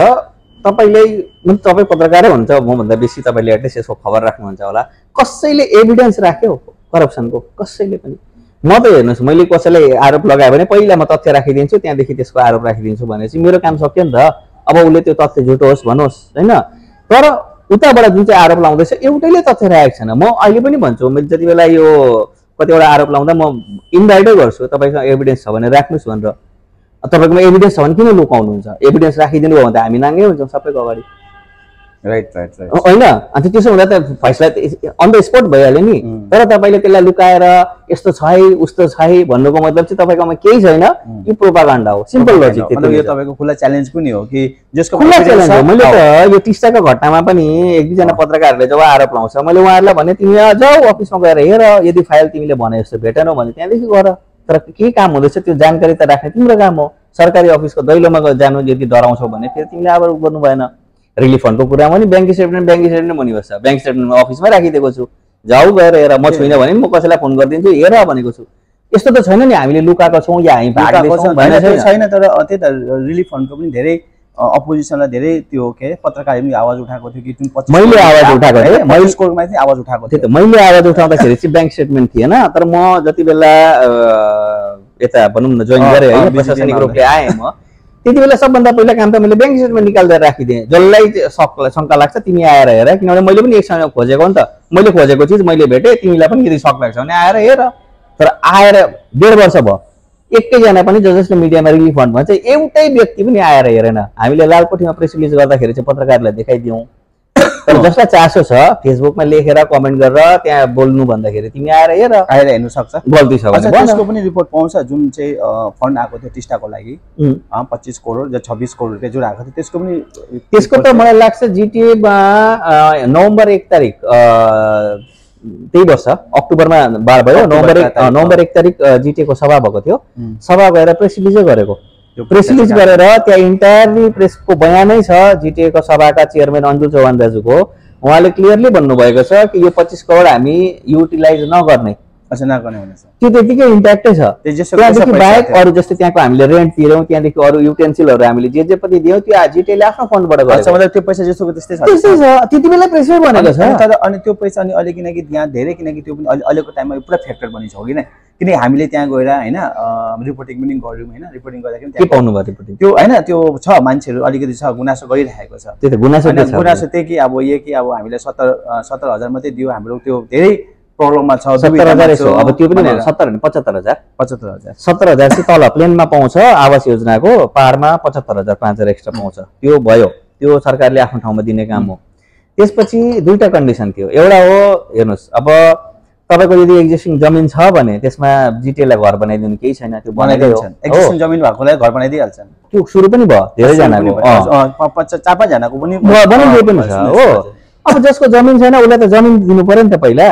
तपाईँ पत्रकारै हुनुहुन्छ, मभन्दा बेसी तपाईँले एटलिस्ट यसको खबर राख्नुहुन्छ होला, कसैले एभिडेन्स राख्यो करप्सनको? कसैले पनि। म त हेर्नुहोस्, मैले कसैलाई आरोप लगायो भने पहिला म तथ्य राखिदिन्छु, त्यहाँदेखि त्यसको आरोप राखिदिन्छु भनेपछि मेरो काम सक्यो नि त। अब उसले त्यो तथ्य झुटो होस् भनोस् होइन, तर उताबाट जुन चाहिँ आरोप लाउँदैछ एउटैले तथ्य राखेको छैन। म अहिले पनि भन्छु, मैले जति बेला यो कतिवटा आरोप लाउँदा म इन्भाइटै गर्छु, तपाईँसँग एभिडेन्स छ भने राख्नुहोस् भनेर। तपाईँकोमा एभिडेन्स छ भने किन लुकाउनुहुन्छ? एभिडेन्स राखिदिनु भयो भने त हामी नाङ्गै हुन्छौँ सबैको अगाडि, राइट होइन? अन्त त्यसो हुँदा त फैसला अन द स्पोट भइहाल्यो नि। तर तपाईँले त्यसलाई लुकाएर यस्तो छ है उस्तो छ है भन्नुको मतलब चाहिँ तपाईँकोमा केही छैन, यो प्रोपागान्डा हो। Simple logic. यो तपाईँको खुला च्यालेन्ज पनि हो कि जसको खुला च्यालेन्ज हो। मैले त यो टिस्टाको घटनामा पनि एक दुईजना पत्रकारहरूले जब आरोप लाउँछ, मैले उहाँहरूलाई भने तिमी जाऊ अफिसमा गएर हेर, यदि फाइल तिमीले भने जस्तो भेटेनौ भने त्यहाँदेखि गर। तर के काम हुँदैछ त्यो जानकारी त राख्ने तिम्रो काम हो। सरकारी अफिसको दैलोमा जानु यदि डराउँछौ भने फेरि तिमीले अब गर्नु भएन। रिलिफ फन्डको कुरामा नि ब्याङ्क स्टेटमेन्ट भनिबस्छ, ब्याङ्क स्टेटमेन्ट अफिसमा राखिदिएको छु, जाऊ गएर हेर। म छुइनँ भने म कसैलाई फोन गरिदिन्छु, हेर भनेको छु। यस्तो त छैन नि हामीले लुकाएको छौँ या हामी भागेको छौँ छैन। तर त्यही त रिलिफ फन्डको पनि धेरै अपोजिसनलाई धेरै त्यो के अरे पत्रकारले पनि आवाज उठाएको थियो कि जुन मैले आवाज उठाएको थिएँ, मैले स्कोरमा चाहिँ आवाज उठाएको थिएँ। मैले आवाज उठाउँदाखेरि चाहिँ ब्याङ्क स्टेटमेन्ट थिएन। तर म जति बेला यता भनौँ न जोइन गरेँ होइन, प्रशासनिक रूपले आएँ म, त्यति बेला सबभन्दा पहिला काम त मैले ब्याङ्क स्टेटमेन्ट निकालेर राखिदिएँ। जसलाई शङ्का लाग्छ तिमी आएर हेर, किनभने मैले पनि एक समय खोजेको नि त। मैले खोजेको चिज मैले भेटेँ, तिमीलाई पनि यदि शक लाग्छ भने आएर हेर। तर आएर 1.5 वर्ष भयो, एकैजना पनि जसले मिडियामा रिलिफ फन्ड भन्छ एउटै व्यक्ति पनि आएर हेरेन। हामीले लालकोठीमा प्रेस रिलिज गर्दाखेरि चाहिँ पत्रकारलाई देखाइदियौँ। तर जसलाई चासो छ फेसबुकमा लेखेर कमेन्ट गरेर त्यहाँ बोल्नु भन्दाखेरि तिमी आएर हेर्नु सक्छ, गल्ती छ भने। त्यसको पनि रिपोर्ट पाउँछ जुन चाहिँ फन्ड आएको थियो टिस्टाको लागि 25 करोड या 26 करोड रुपियाँ जुन आएको थियो त्यसको त मलाई लाग्छ जिटिएमा नोभेम्बर 1 तारिक त्यही वर्ष अक्टोबरमा 12 भयो, नोभेम्बर 1 तारिक जिटिएको सभा भएको थियो। सभा गएर प्रेस रिलिजै गरेको, प्रेस रिलिज गरेर त्यहाँ इन्टायरली प्रेसको बयानै छ जिटिएको सभाका चेयरम्यान अन्जुल चौहान दाजुको। उहाँले क्लियरली भन्नुभएको छ कि यो 25 करोड हामी युटिलाइज नगर्ने, त्यो त्यतिकै इन्ट्याक्टै छ। त्यहाँदेखि बाहेक अरू जस्तै त्यहाँको हामीले रेन्ट तिर्यौँ, त्यहाँदेखि अरू युटेन्सिलहरू हामीले जे पनि दियौँ त्यो जिटिएले आफ्नो फन्डबाट गर्छ। मतलब त्यो पैसा जस्तो त्यस्तै छ, त्यति बेला प्रेसर बनेको छ। तर अनि त्यो पैसा अनि अहिले किनकि त्यहाँ धेरै किनकि त्यो पनि अहिलेको टाइममा पुरा फ्याक्टर बनिन्छ हो किनकि हामीले त्यहाँ गएर होइन रिपोर्टिङ पनि गऱ्यौँ होइन। रिपोर्टिङ गर्दाखेरि के पाउनु भयो रिपोर्टिङ? त्यो होइन त्यो छ मान्छेहरू अलिकति छ गुनासो गरिरहेको छ। त्यो त गुनासो त्यही कि अब कि अब हामीले 17,000 मात्रै दियो, हाम्रो त्यो धेरै प्रब्लममा छ। 17,000 अब त्यो पनि 70 होइन 75,000 17,000 चाहिँ तल प्लेनमा पाउँछ आवास योजनाको, पहाडमा 75,000 5,000 एक्स्ट्रा पाउँछ। त्यो भयो, त्यो सरकारले आफ्नो ठाउँमा दिने काम हो। त्यसपछि दुईटा कन्डिसन थियो। एउटा हो हेर्नुहोस्, अब तपाईँको यदि एक्जिस्टिङ जमिन छ भने त्यसमा जिटिएलाई घर बनाइदिनु केही छैन, त्यो बनाइदिन्छ। एक्जिस्टिङ जमिन भएकोलाई घर बनाइदिइहाल्छन्। त्यो सुरु पनि भयो, धेरैजनाको 4-5 जनाको पनि बनाइदिए पनि छ हो। अब जसको जमिन छैन उसलाई त जमिन दिनु पर्यो नि त पहिला।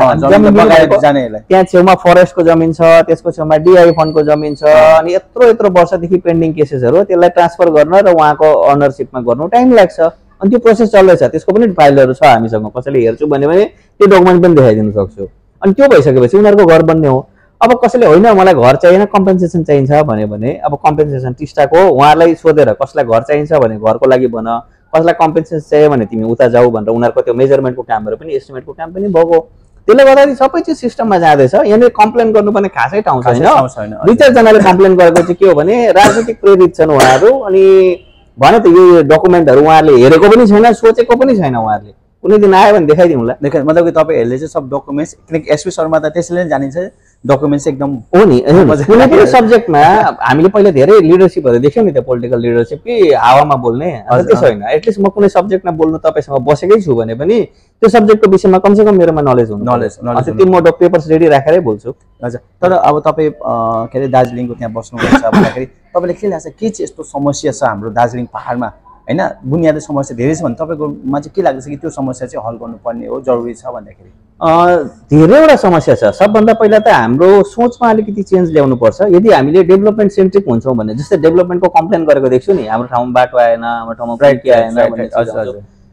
त्यहाँ छेउमा फरेस्टको जमिन छ, त्यसको छेउमा डिआई फन्डको जमिन छ, अनि यत्रो वर्षदेखि पेन्डिङ केसेसहरू, त्यसलाई ट्रान्सफर गर्न र उहाँको अनरसिपमा गर्नु टाइम लाग्छ। अनि त्यो प्रोसेस चल्दैछ, त्यसको पनि फाइलहरू छ हामीसँग। कसैले हेर्छु भन्यो भने त्यो डकुमेन्ट पनि देखाइदिनु सक्छु। अनि त्यो भइसकेपछि उनीहरूको घर बन्ने हो। अब कसैले होइन मलाई घर चाहिएन कम्पेन्सेसन चाहिन्छ भन्यो भने अब कम्पेन्सेसन टिस्टाको उहाँलाई सोधेर कसैलाई घर चाहिन्छ भने घरको लागि भन, कसैलाई कम्पेन्सेसन चाहियो भने तिमी उता जाऊ भनेर उनीहरूको त्यो मेजरमेन्टको कामहरू पनि एस्टिमेटको काम पनि भएको। त्यसले गर्दाखेरि सबै चिज सिस्टममा जाँदैछ। यहाँनिर कम्प्लेन गर्नुपर्ने खासै ठाउँ छैन। 2-4जनाले कम्प्लेन गरेको चाहिँ के हो भने राजनीतिक प्रेरित छन् उहाँहरू। अनि भने त यो डकुमेन्टहरू उहाँहरूले हेरेको पनि छैन, सोचेको पनि छैन। उहाँहरूले कुनै दिन आयो भने देखाइदिउँला। मतलब कि तपाईँहरूले चाहिँ सब डकुमेन्ट्स, किनकि एसपी शर्मा त त्यसैले जानिन्छ डकुमेन्ट्स एकदम हो नि। कुनै पनि सब्जेक्टमा हामीले पहिला धेरै लिडरसिपहरू देख्यौँ नि, त्यो पोलिटिकल लिडरसिप कि हावामा बोल्ने, त्यसो होइन। एटलिस्ट म कुनै सब्जेक्टमा बोल्नु तपाईँसँग बसेकै छु भने पनि त्यो सब्जेक्टको विषयमा कमसेकम मेरोमा नलेज हुनु, त्यो म पेपर्स रेडी राखेरै बोल्छु। हजुर। तर अब तपाईँ के अरे दार्जिलिङको त्यहाँ बस्नुहुन्छ भन्दाखेरि तपाईँले के लाग्छ, के चाहिँ यस्तो समस्या छ हाम्रो दार्जिलिङ पहाडमा होइन? बुनियादी समस्या धेरै छ भने तपाईँकोमा चाहिँ के लाग्छ कि त्यो समस्या चाहिँ हल गर्नुपर्ने हो, जरुरी छ भन्दाखेरि? धेरैवटा समस्या छ। सबभन्दा पहिला त हाम्रो सोचमा अलिकति चेन्ज ल्याउनु पर्छ। यदि हामीले डेभलपमेन्ट सेन्ट्रिक हुन्छौँ भने, जस्तै डेभलपमेन्टको कम्प्लेन गरेको देख्छु नि, हाम्रो ठाउँमा बाटो आएन, हाम्रो ठाउँमा के आएन,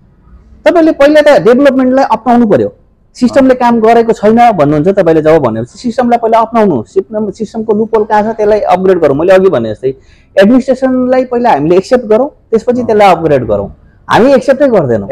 तपाईँले पहिला त डेभलपमेन्टलाई अपनाउनु पर्यो। सिस्टमले काम गरेको छैन भन्नुहुन्छ तपाईँले जब भनेपछि सिस्टमलाई पहिला अपनाउनु, सिस्टमको लुपहोल कहाँ छ त्यसलाई अपग्रेड गरौँ। मैले अघि भने जस्तै एडमिनिस्ट्रेसनलाई पहिला हामीले एक्सेप्ट गरौँ, त्यसपछि त्यसलाई अपग्रेड गरौँ। हामी एक्सेप्टै गर्दैनौँ,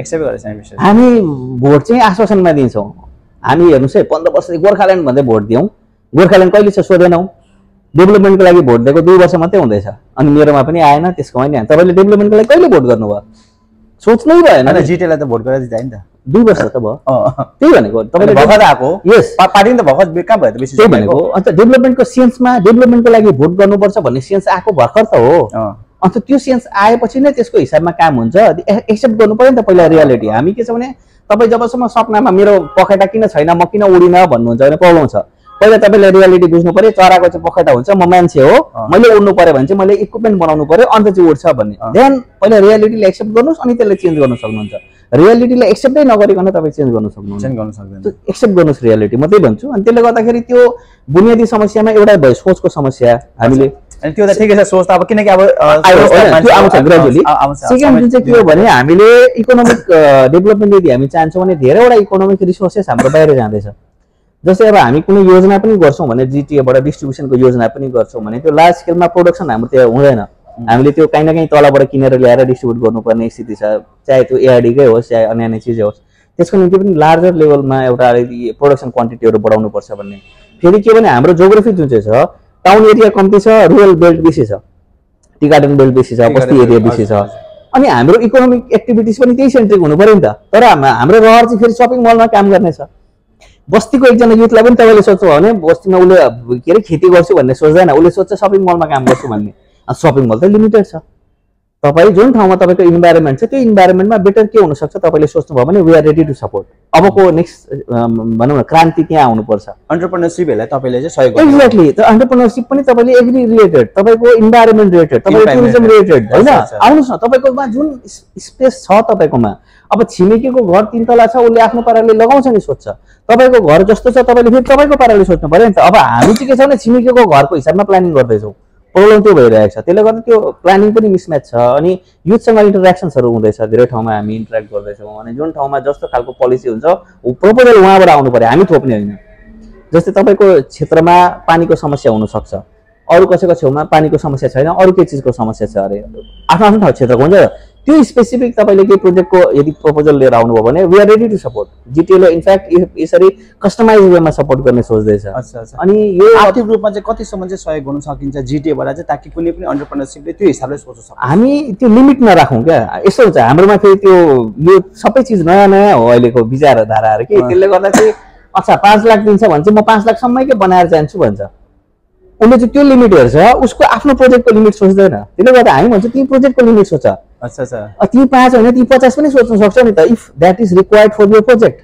हामी भोट चाहिँ आश्वासनमा दिन्छौँ। हामी हेर्नुहोस् है 15 वर्षदेखि गोर्खाल्यान्ड भन्दै भोट दियौँ, गोर्खाल्यान्ड कहिले छ सोधेनौँ। डेभलपमेन्टको लागि भोट दिएको 2 वर्ष मात्रै हुँदैछ, अनि मेरोमा पनि आएन, त्यसकोमा नि आएन। तपाईँले डेभलपमेन्टको लागि कहिले भोट गर्नुभयो? सोच्नै भएन। जिटीलाई त भोट गरेर दिन्छ नि त, 2 वर्ष त भयो। त्यही भनेको तपाईँले भर्खर आएको। यस, पार्टी त भर्खर कहाँ भयो त बेसी। त्यही भनेको। अन्त डेभलपमेन्टको सेन्समा डेभलपमेन्टको लागि भोट गर्नुपर्छ भन्ने सेन्स आएको भर्खर त हो। अन्त त्यो सेन्स आएपछि नै त्यसको हिसाबमा काम हुन्छ। एक्सेप्ट गर्नु पर्यो नि त पहिला रियालिटी। हामी के छ भने तपाईँ जबसम्म सपनामा मेरो पखेटा किन छैन, म किन उडिनँ भन्नुहुन्छ भने प्रब्लम छ। पहिला तपाईँले रियालिटी बुझ्नु पर्यो। चराको चाहिँ पखेटा हुन्छ, म मान्छे हो, मैले उड्नु पर्यो भने चाहिँ मैले इक्विपमेन्ट बनाउनु पर्यो, अन्त चाहिँ उड्छ भन्ने। देन पहिला रियालिटीलाई एक्सेप्ट गर्नुहोस्, अनि त्यसलाई चेन्ज गर्न सक्नुहुन्छ। रियालिटीलाई एक्सेप्टै नगरिकन तपाईँ चेन्ज गर्न सक्नुहुन्छ। एक्सेप्ट गर्नुहोस् रियालिटी, म त्यही भन्छु। अनि त्यसले गर्दाखेरि त्यो बुनियादी समस्यामा एउटा भयो सोचको समस्या। हामीले अनि त्यो त ठिकै छ सोच त, अब किनकि अब त्यो आउँछ ग्रेजुअली। सेकेन्ड जुन चाहिँ के हो भने हामीले इकोनोमिक डेभलपमेन्ट यदि हामी चाहन्छौँ भने धेरैवटा इकोनोमिक रिसोर्सेस हाम्रो बाहिर जाँदैछ। जस्तै अब हामी कुनै योजना पनि गर्छौँ भने जिटिएबाट डिस्ट्रिब्युसनको योजना पनि गर्छौँ भने त्यो लार्ज स्केलमा प्रोडक्सन हाम्रो त्यहाँ हुँदैन। हामीले त्यो कहीँ न कहीँ तलबाट किनेर ल्याएर डिस्ट्रिब्युट गर्नुपर्ने स्थिति छ, चाहे त्यो एआरडीकै होस् चाहे अन्य अन्य चिजै होस्। त्यसको निम्ति पनि लार्जर लेभलमा एउटा प्रोडक्सन क्वान्टिटीहरू बढाउनु पर्छ भन्ने। फेरि के भने हाम्रो जोग्राफी जुन चाहिँ छ, टाउन एरिया कम्ती छ, रुरल बेल्ट बेसी छ, टी गार्डन बेल्ट बेसी छ, बस्ती एरिया बेसी छ। अनि हाम्रो इकोनोमिक एक्टिभिटिज पनि त्यही सेन्ट्रिक हुनु पर्यो नि त। तर हाम्रो रहर चाहिँ फेरि सपिङ मलमा काम गर्ने छ। बस्तीको एकजना युथलाई पनि तपाईँले सोध्नु भने बस्तीमा उसले के अरे खेती गर्छु भन्ने सोच्दैन, उसले सोध्छ सपिङ मलमा काम गर्छु भन्ने। सपिङ मल त लिमिटेड छ। तपाईँ जुन ठाउँमा तपाईँको इन्भाइरोमेन्ट छ त्यो इन्भाइरोमेन्टमा बेटर के हुनसक्छ तपाईँले सोच्नुभयो भने we are ready to support. अबको नेक्स्ट भनौँ न क्रान्ति त्यहाँ आउनुपर्छ। एन्टरप्रेन्योरसिपलाई तपाईँले चाहिँ सहयोग गर्नु। एक्ज्याक्टली, त एन्टरप्रेन्योरसिप पनि तपाईँले एग्री रिलेटेड, तपाईँको इन्भाइरोमेन्ट रिलेटेड, तपाईँको टुरिज्म रिलेटेड होइन। आउनुहोस् न, तपाईँकोमा जुन स्पेस छ तपाईँकोमा, अब छिमेकीको घर 3 तला छ, उसले आफ्नो पाराले लगाउँछ नि, सोध्छ। तपाईँको घर जस्तो छ तपाईँले फेरि तपाईँको पाराले सोच्नु पर्यो नि त। अब हामी चाहिँ के छ भने छिमेकीको घरको हिसाबमा प्लानिङ गर्दैछौँ, प्रब्लम त्यो भइरहेको छ। त्यसले गर्दा त्यो प्लानिङ पनि मिसम्याच छ। अनि युथसँग इन्टरेक्सन्सहरू हुँदैछ, धेरै ठाउँमा हामी इन्टरेक्ट गर्दैछौँ। अनि जुन ठाउँमा जस्तो खालको पोलिसी हुन्छ प्रपोजल उहाँबाट आउनु पर्यो, हामी थोप्ने होइन। जस्तै तपाईँको क्षेत्रमा पानीको समस्या हुनसक्छ, अरू कसैको छेउमा पानीको समस्या छैन, अरू केही चिजको समस्या छ अरे, आफ्नो आफ्नो ठाउँ क्षेत्रको हुन्छ। त्यो स्पेसिफिक तपाईँले केही प्रोजेक्टको यदि प्रपोजल लिएर आउनुभयो भने we are ready to support. जिटिएले इनफ्याक्ट यसरी कस्टमाइज वेमा सपोर्ट गर्ने सोच्दैछ। अनि यो आर्थिक रूपमा चाहिँ कतिसम्म चाहिँ सहयोग गर्न सकिन्छ जिटिएबाट चाहिँ, ताकि कुनै पनि एन्टरप्रेन्योरसिपले त्यो हिसाबले सोच्न सक्छ? हामी त्यो लिमिट नराखौँ क्या। यस्तो हुन्छ हाम्रोमा फेरि त्यो यो सबै चिज नयाँ नयाँ हो अहिलेको विचारधाराहरू कि, त्यसले गर्दा चाहिँ अच्छा 5 लाख दिन्छ भने चाहिँ म 5 लाखसम्मकै बनाएर जान्छु भन्छ। उसले चाहिँ त्यो लिमिट हेर्छ, उसको आफ्नो प्रोजेक्टको लिमिट सोच्दैन। त्यसले गर्दा हामी भन्छौँ ती प्रोजेक्टको लिमिट सोच। ती 5 होइन ती 50 पनि सोच्न सक्छ नि त, if that is required for your project.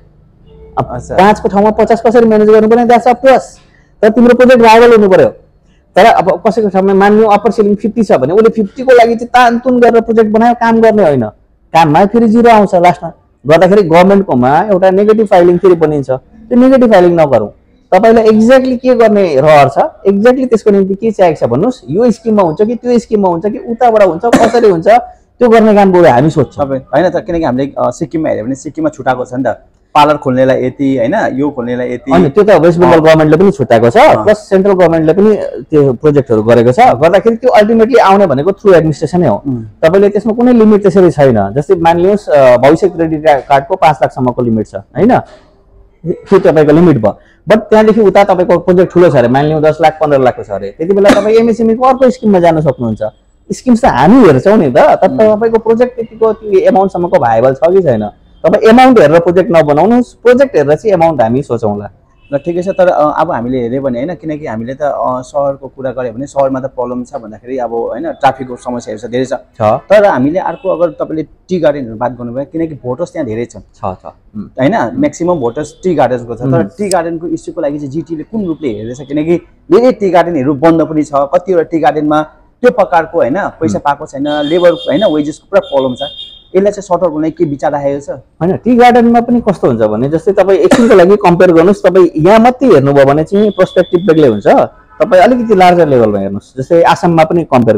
5 को ठाउँमा 50 कसरी म्यानेज गर्नु पर्ने द्याट्स अप टु अस। तर तिम्रो प्रोजेक्ट भाइबल हुनु पर्यो। तर अब कसैको ठाउँमा मान्नु अप्पर सिलिङ 50 छ भने उसले 50 को लागि चाहिँ तानतुन गरेर प्रोजेक्ट बनायो, काम गर्ने होइन। काममा फेरि 0 आउँछ लास्टमा। गर्दाखेरि गभर्मेन्टकोमा एउटा नेगेटिभ फाइलिङ फेरि बनिन्छ। त्यो नेगेटिभ फाइलिङ नगरौँ। तपाईँलाई एक्ज्याक्टली के गर्ने रहर छ, एक्ज्याक्टली त्यसको निम्ति के चाहिएको छ भन्नुहोस्। यो स्किममा हुन्छ कि त्यो स्किममा हुन्छ कि उताबाट हुन्छ, कसरी हुन्छ, त्यो गर्ने काम बरु हामी सोध्छौँ होइन त। किनकि हामीले सिक्किममा हेऱ्यो भने सिक्किममा छुटाएको छ नि त, पार्लर खोल्नेलाई यति होइन, यो खोल्नेलाई यति। अनि त्यो त वेस्ट बेङ्गल गभर्मेन्टले पनि छुट्याएको छ, प्लस सेन्ट्रल गभर्मेन्टले पनि त्यो प्रोजेक्टहरू गरेको छ। गर्दाखेरि त्यो अल्टिमेटली आउने भनेको थ्रु एडमिनिस्ट्रेसनै हो। तपाईँले त्यसमा कुनै लिमिट त्यसरी छैन। जस्तै मानिलिनुहोस् भविष्य क्रेडिट कार्डको 5 लाखसम्मको लिमिट छ होइन, त्यो तपाईँको लिमिट भयो। बट त्यहाँदेखि उता तपाईँको प्रोजेक्ट ठुलो छ अरे, मानिलिउँ 10 लाख 15 लाखको छ अरे, त्यति बेला तपाईँ एमएसएमईको अर्को स्किममा जान सक्नुहुन्छ। स्किम्स त हामी हेर्छौँ नि त, तर तपाईँको प्रोजेक्ट त्यतिको त्यो एमाउन्टसम्मको भाइबल छ कि छैन। तपाईँ एमाउन्ट हेरेर प्रोजेक्ट नबनाउनुहोस्, प्रोजेक्ट हेरेर चाहिँ एमाउन्ट हामी सोचौँला। ल ठिकै छ। तर अब हामीले हेऱ्यो भने होइन, किनकि हामीले त सहरको कुरा गऱ्यो भने सहरमा त प्रब्लम छ भन्दाखेरि अब होइन ट्राफिकको समस्याहरू छ, धेरै छ। तर हामीले अर्को अगर तपाईँले टी गार्डनहरू बात गर्नुभयो, किनकि भोटर्स त्यहाँ धेरै छन् होइन, म्याक्सिमम भोटर्स टी गार्डनको छ। तर टी गार्डनको इस्युको लागि चाहिँ जिटीले कुन रूपले हेर्दैछ? किनकि धेरै टी गार्डनहरू बन्द पनि छ, कतिवटा टी गार्डनमा त्यो प्रकारको होइन पैसा पाएको छैन, लेबर होइन वेजेसको पुरा प्रब्लम छ। यसलाई चाहिँ सर्ट आउट गर्ने के विचार राखेको छ होइन? टी गार्डनमा पनि कस्तो हुन्छ भने जस्तै तपाईँ एकछिनको लागि कम्पेयर गर्नुहोस्, तपाईँ यहाँ मात्रै हेर्नुभयो भने चाहिँ पर्सपेक्टिभ बेग्लै हुन्छ। तपाईँ अलिकति लार्जर लेभलमा हेर्नुहोस्, जस्तै आसाममा पनि कम्पेयर गरौँ।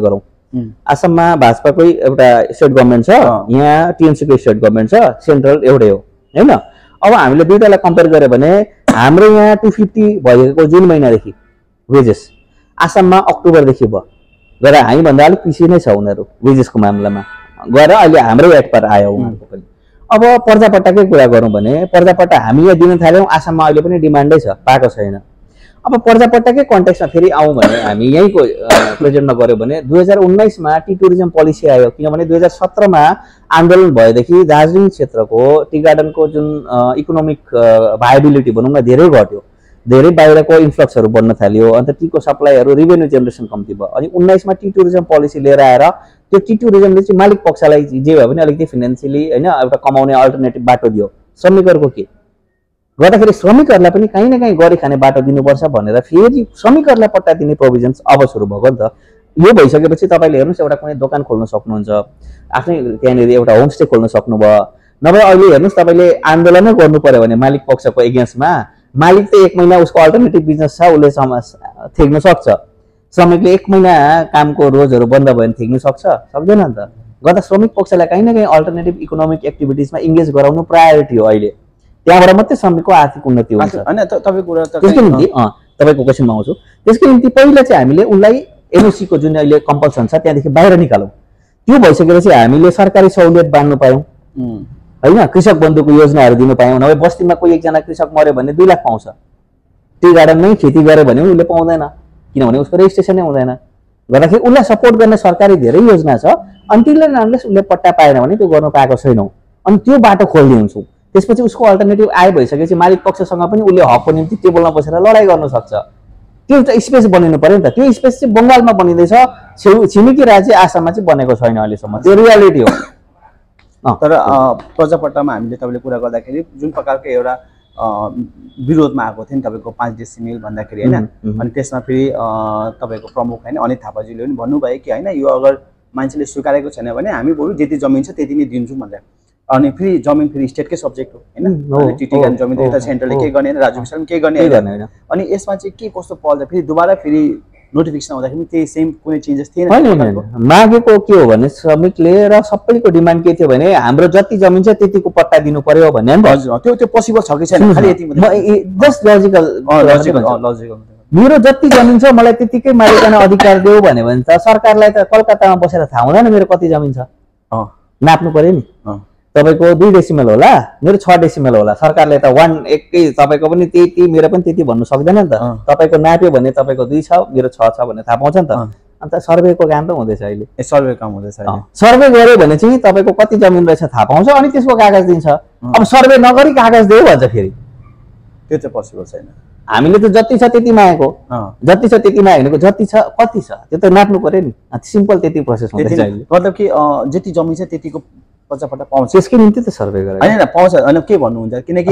आसाममा भाजपाकै एउटा स्टेट गभर्नमेन्ट छ, यहाँ टिएमसीको स्टेट गभर्नमेन्ट छ, सेन्ट्रल एउटै हो हैन। अब हामीले दुईटालाई कम्पेयर गर्यो भने हाम्रो यहाँ 250 भएको जुन महिनादेखि वेजेस आसाममा अक्टोबरदेखि भयो गएर हामीभन्दा अलिक पछि नै छ उनीहरू वेजेसको मामलामा गएर अहिले हाम्रै एट पर आयो उनीहरूको पनि। अब पर्जापट्टाकै कुरा गरौँ भने पर्जापट्टा हामी यहाँ दिन थाल्यौँ, आसाममा अहिले पनि डिमान्डै छ, पाएको छैन। अब पर्जापट्टाकै कन्टेक्स्टमा फेरि आउँ भने हामी यहीँको प्रेजेन्टमा गऱ्यौँ भने 2019 मा टी टुरिज्म पोलिसी आयो, किनभने 2017 मा आन्दोलन भएदेखि दार्जिलिङ क्षेत्रको टी गार्डनको जुन इकोनोमिक भाइबिलिटी भनौँ न धेरै घट्यो, धेरै बाहिरको इन्फ्लक्सहरू बढ्न थाल्यो, अन्त टीको सप्लाईहरू रेभेन्यू जेनेरेसन कम्ती भयो। अनि 19 मा टी टुरिज्म पोलिसी लिएर आएर त्यो टी टुरिज्मले चाहिँ मालिक पक्षलाई जे भए पनि अलिकति फिनान्सियली हैन एउटा कमाउने अल्टरनेटिभ बाटो दियो। श्रमिकहरूको के गर्दाखेरि श्रमिकहरूलाई पनि कहीँ न कहीँ गरी खाने बाटो दिनुपर्छ भनेर फेरि श्रमिकहरूलाई पट्टा दिने प्रोभिजन्स अब सुरु भएको नि त। यो भइसकेपछि तपाईँले हेर्नुहोस् एउटा कुनै दोकान खोल्न सक्नुहुन्छ, आफ्नै त्यहाँनिर एउटा होमस्टे खोल्न सक्नुभयो। नभए अहिले हेर्नुहोस् तपाईँले आन्दोलनै गर्नु पर्यो भने मालिक पक्षको एगेन्स्टमा मालिक त 1 महिना उसको अल्टरनेटिभ बिजनेस छ, उसले थेक्न सक्छ। श्रमिकले 1 महिना कामको रोजहरू बन्द भयो भने थेक्न सक्छ, सक्दैन नि त। गर्दा श्रमिक पक्षलाई कहीँ न कहीँ अल्टरनेटिभ इकोनोमिक एक्टिभिटिजमा इङ्गेज गराउनु प्रायोरिटी हो अहिले, त्यहाँबाट मात्रै श्रमिकको आर्थिक उन्नति हुन्छ। त्यसको निम्ति तपाईँको क्वेसनमा आउँछु, त्यसको निम्ति पहिला चाहिँ हामीले उसलाई एनओसीको जुन अहिले कम्पल्सन छ त्यहाँदेखि बाहिर निकालौँ। त्यो भइसकेपछि हामीले सरकारी सहुलियत बाँड्नु पायौँ हैन, कृषक बन्धुको योजनाहरू दिनु पायौँ। नभए बस्तीमा कोही एकजना कृषक मर्यो भने 2 लाख पाउँछ, टी गार्डनमै खेती गर्यो भने उसले पाउँदैन, किनभने उसको रेजिस्ट्रेसनै हुँदैन। गर्दाखेरि उसलाई सपोर्ट गर्ने सरकारी धेरै योजना छ, अन्टिल एन्ड अनलेस उसले पट्टा पाएन भने त्यो गर्न पाएको छैनौँ। अनि त्यो बाटो खोलिदिन्छौँ, त्यसपछि उसको अल्टरनेटिभ आए भइसकेपछि मालिक पक्षसँग पनि उसले हकको निम्ति टेबलमा बसेर लडाइँ गर्न सक्छ। त्यो एउटा स्पेस बनिनु पर्यो नि त। त्यो स्पेस चाहिँ बङ्गालमा बनिँदैछ, छिमेकी राज्य आसाममा चाहिँ बनेको छैन अहिलेसम्म, त्यो रियालिटी हो। तर पर्जापट्टामा हामीले तपाईँले कुरा गर्दाखेरि जुन प्रकारको एउटा विरोधमा आएको थियो नि तपाईँको 5 डेसिमिल भन्दाखेरि होइन, अनि त्यसमा फेरि तपाईँको प्रमुख होइन अनित थापाजीले पनि भन्नुभयो कि होइन यो अगर मान्छेले स्वीकारेको छैन भने हामी बरु जति जमिन छ त्यति नै दिन्छौँ भनेर। अनि फेरि जमिन फेरि स्टेटकै सब्जेक्ट हो होइन, टिटीका जमिन त सेन्ट्रलले के गर्ने, राज्य विषयमा के गर्ने होइन। अनि यसमा चाहिँ के कस्तो पर्छ फेरि दोबारा फेरि नोटिफिकेसन आउँदाखेरि त्यही सेम कुनै चेन्जेस थिएन। मागेको के हो भने श्रमिकले र सबैको डिमान्ड के थियो भने हाम्रो जति जमिन छ त्यतिको पट्टा दिनु पर्यो भन्ने। हजुर, त्यो पोसिबल छ कि छैन खालि यति जस्ट लजिकल मेरो जति जमिन छ मलाई त्यतिकै मालिकाना अधिकार देऊ भन्यो भने त सरकारलाई त कलकत्तामा बसेर थाहा हुँदैन मेरो कति जमिन छ, नाप्नु पर्यो नि। तपाईँको 2 डेसिमल होला, मेरो 6 डेसिमल होला, सरकारले त 1 एकै तपाईँको पनि त्यति मेरो पनि त्यति भन्नु सक्दैन नि त। तपाईँको नाप्यो भने तपाईँको 2 छ मेरो 6 छ भन्ने थाहा पाउँछ नि त। अन्त सर्वेको काम त हुँदैछ अहिले, सर्वे काम हुँदैछ। सर्वे गर्यो भने चाहिँ तपाईँको कति जमिन रहेछ थाहा पाउँछ, अनि त्यसको कागज दिन्छ। अब सर्वे नगरी कागज दियो भन्छ फेरि त्यो चाहिँ पोसिबल छैन। हामीले त जति छ त्यति मागेको, जति छ त्यति मागेको, जति छ कति छ त्यो त नाप्नु पर्यो नि, सिम्पल त्यति प्रोसेस हुँदैछ अहिले। मतलब कि जति जमिन छ त्यतिको पर्जापट्टा पाउँछ, त्यसकै निम्ति त सर्वे गरेर होइन पाउँछ। होइन के भन्नुहुन्छ, किनकि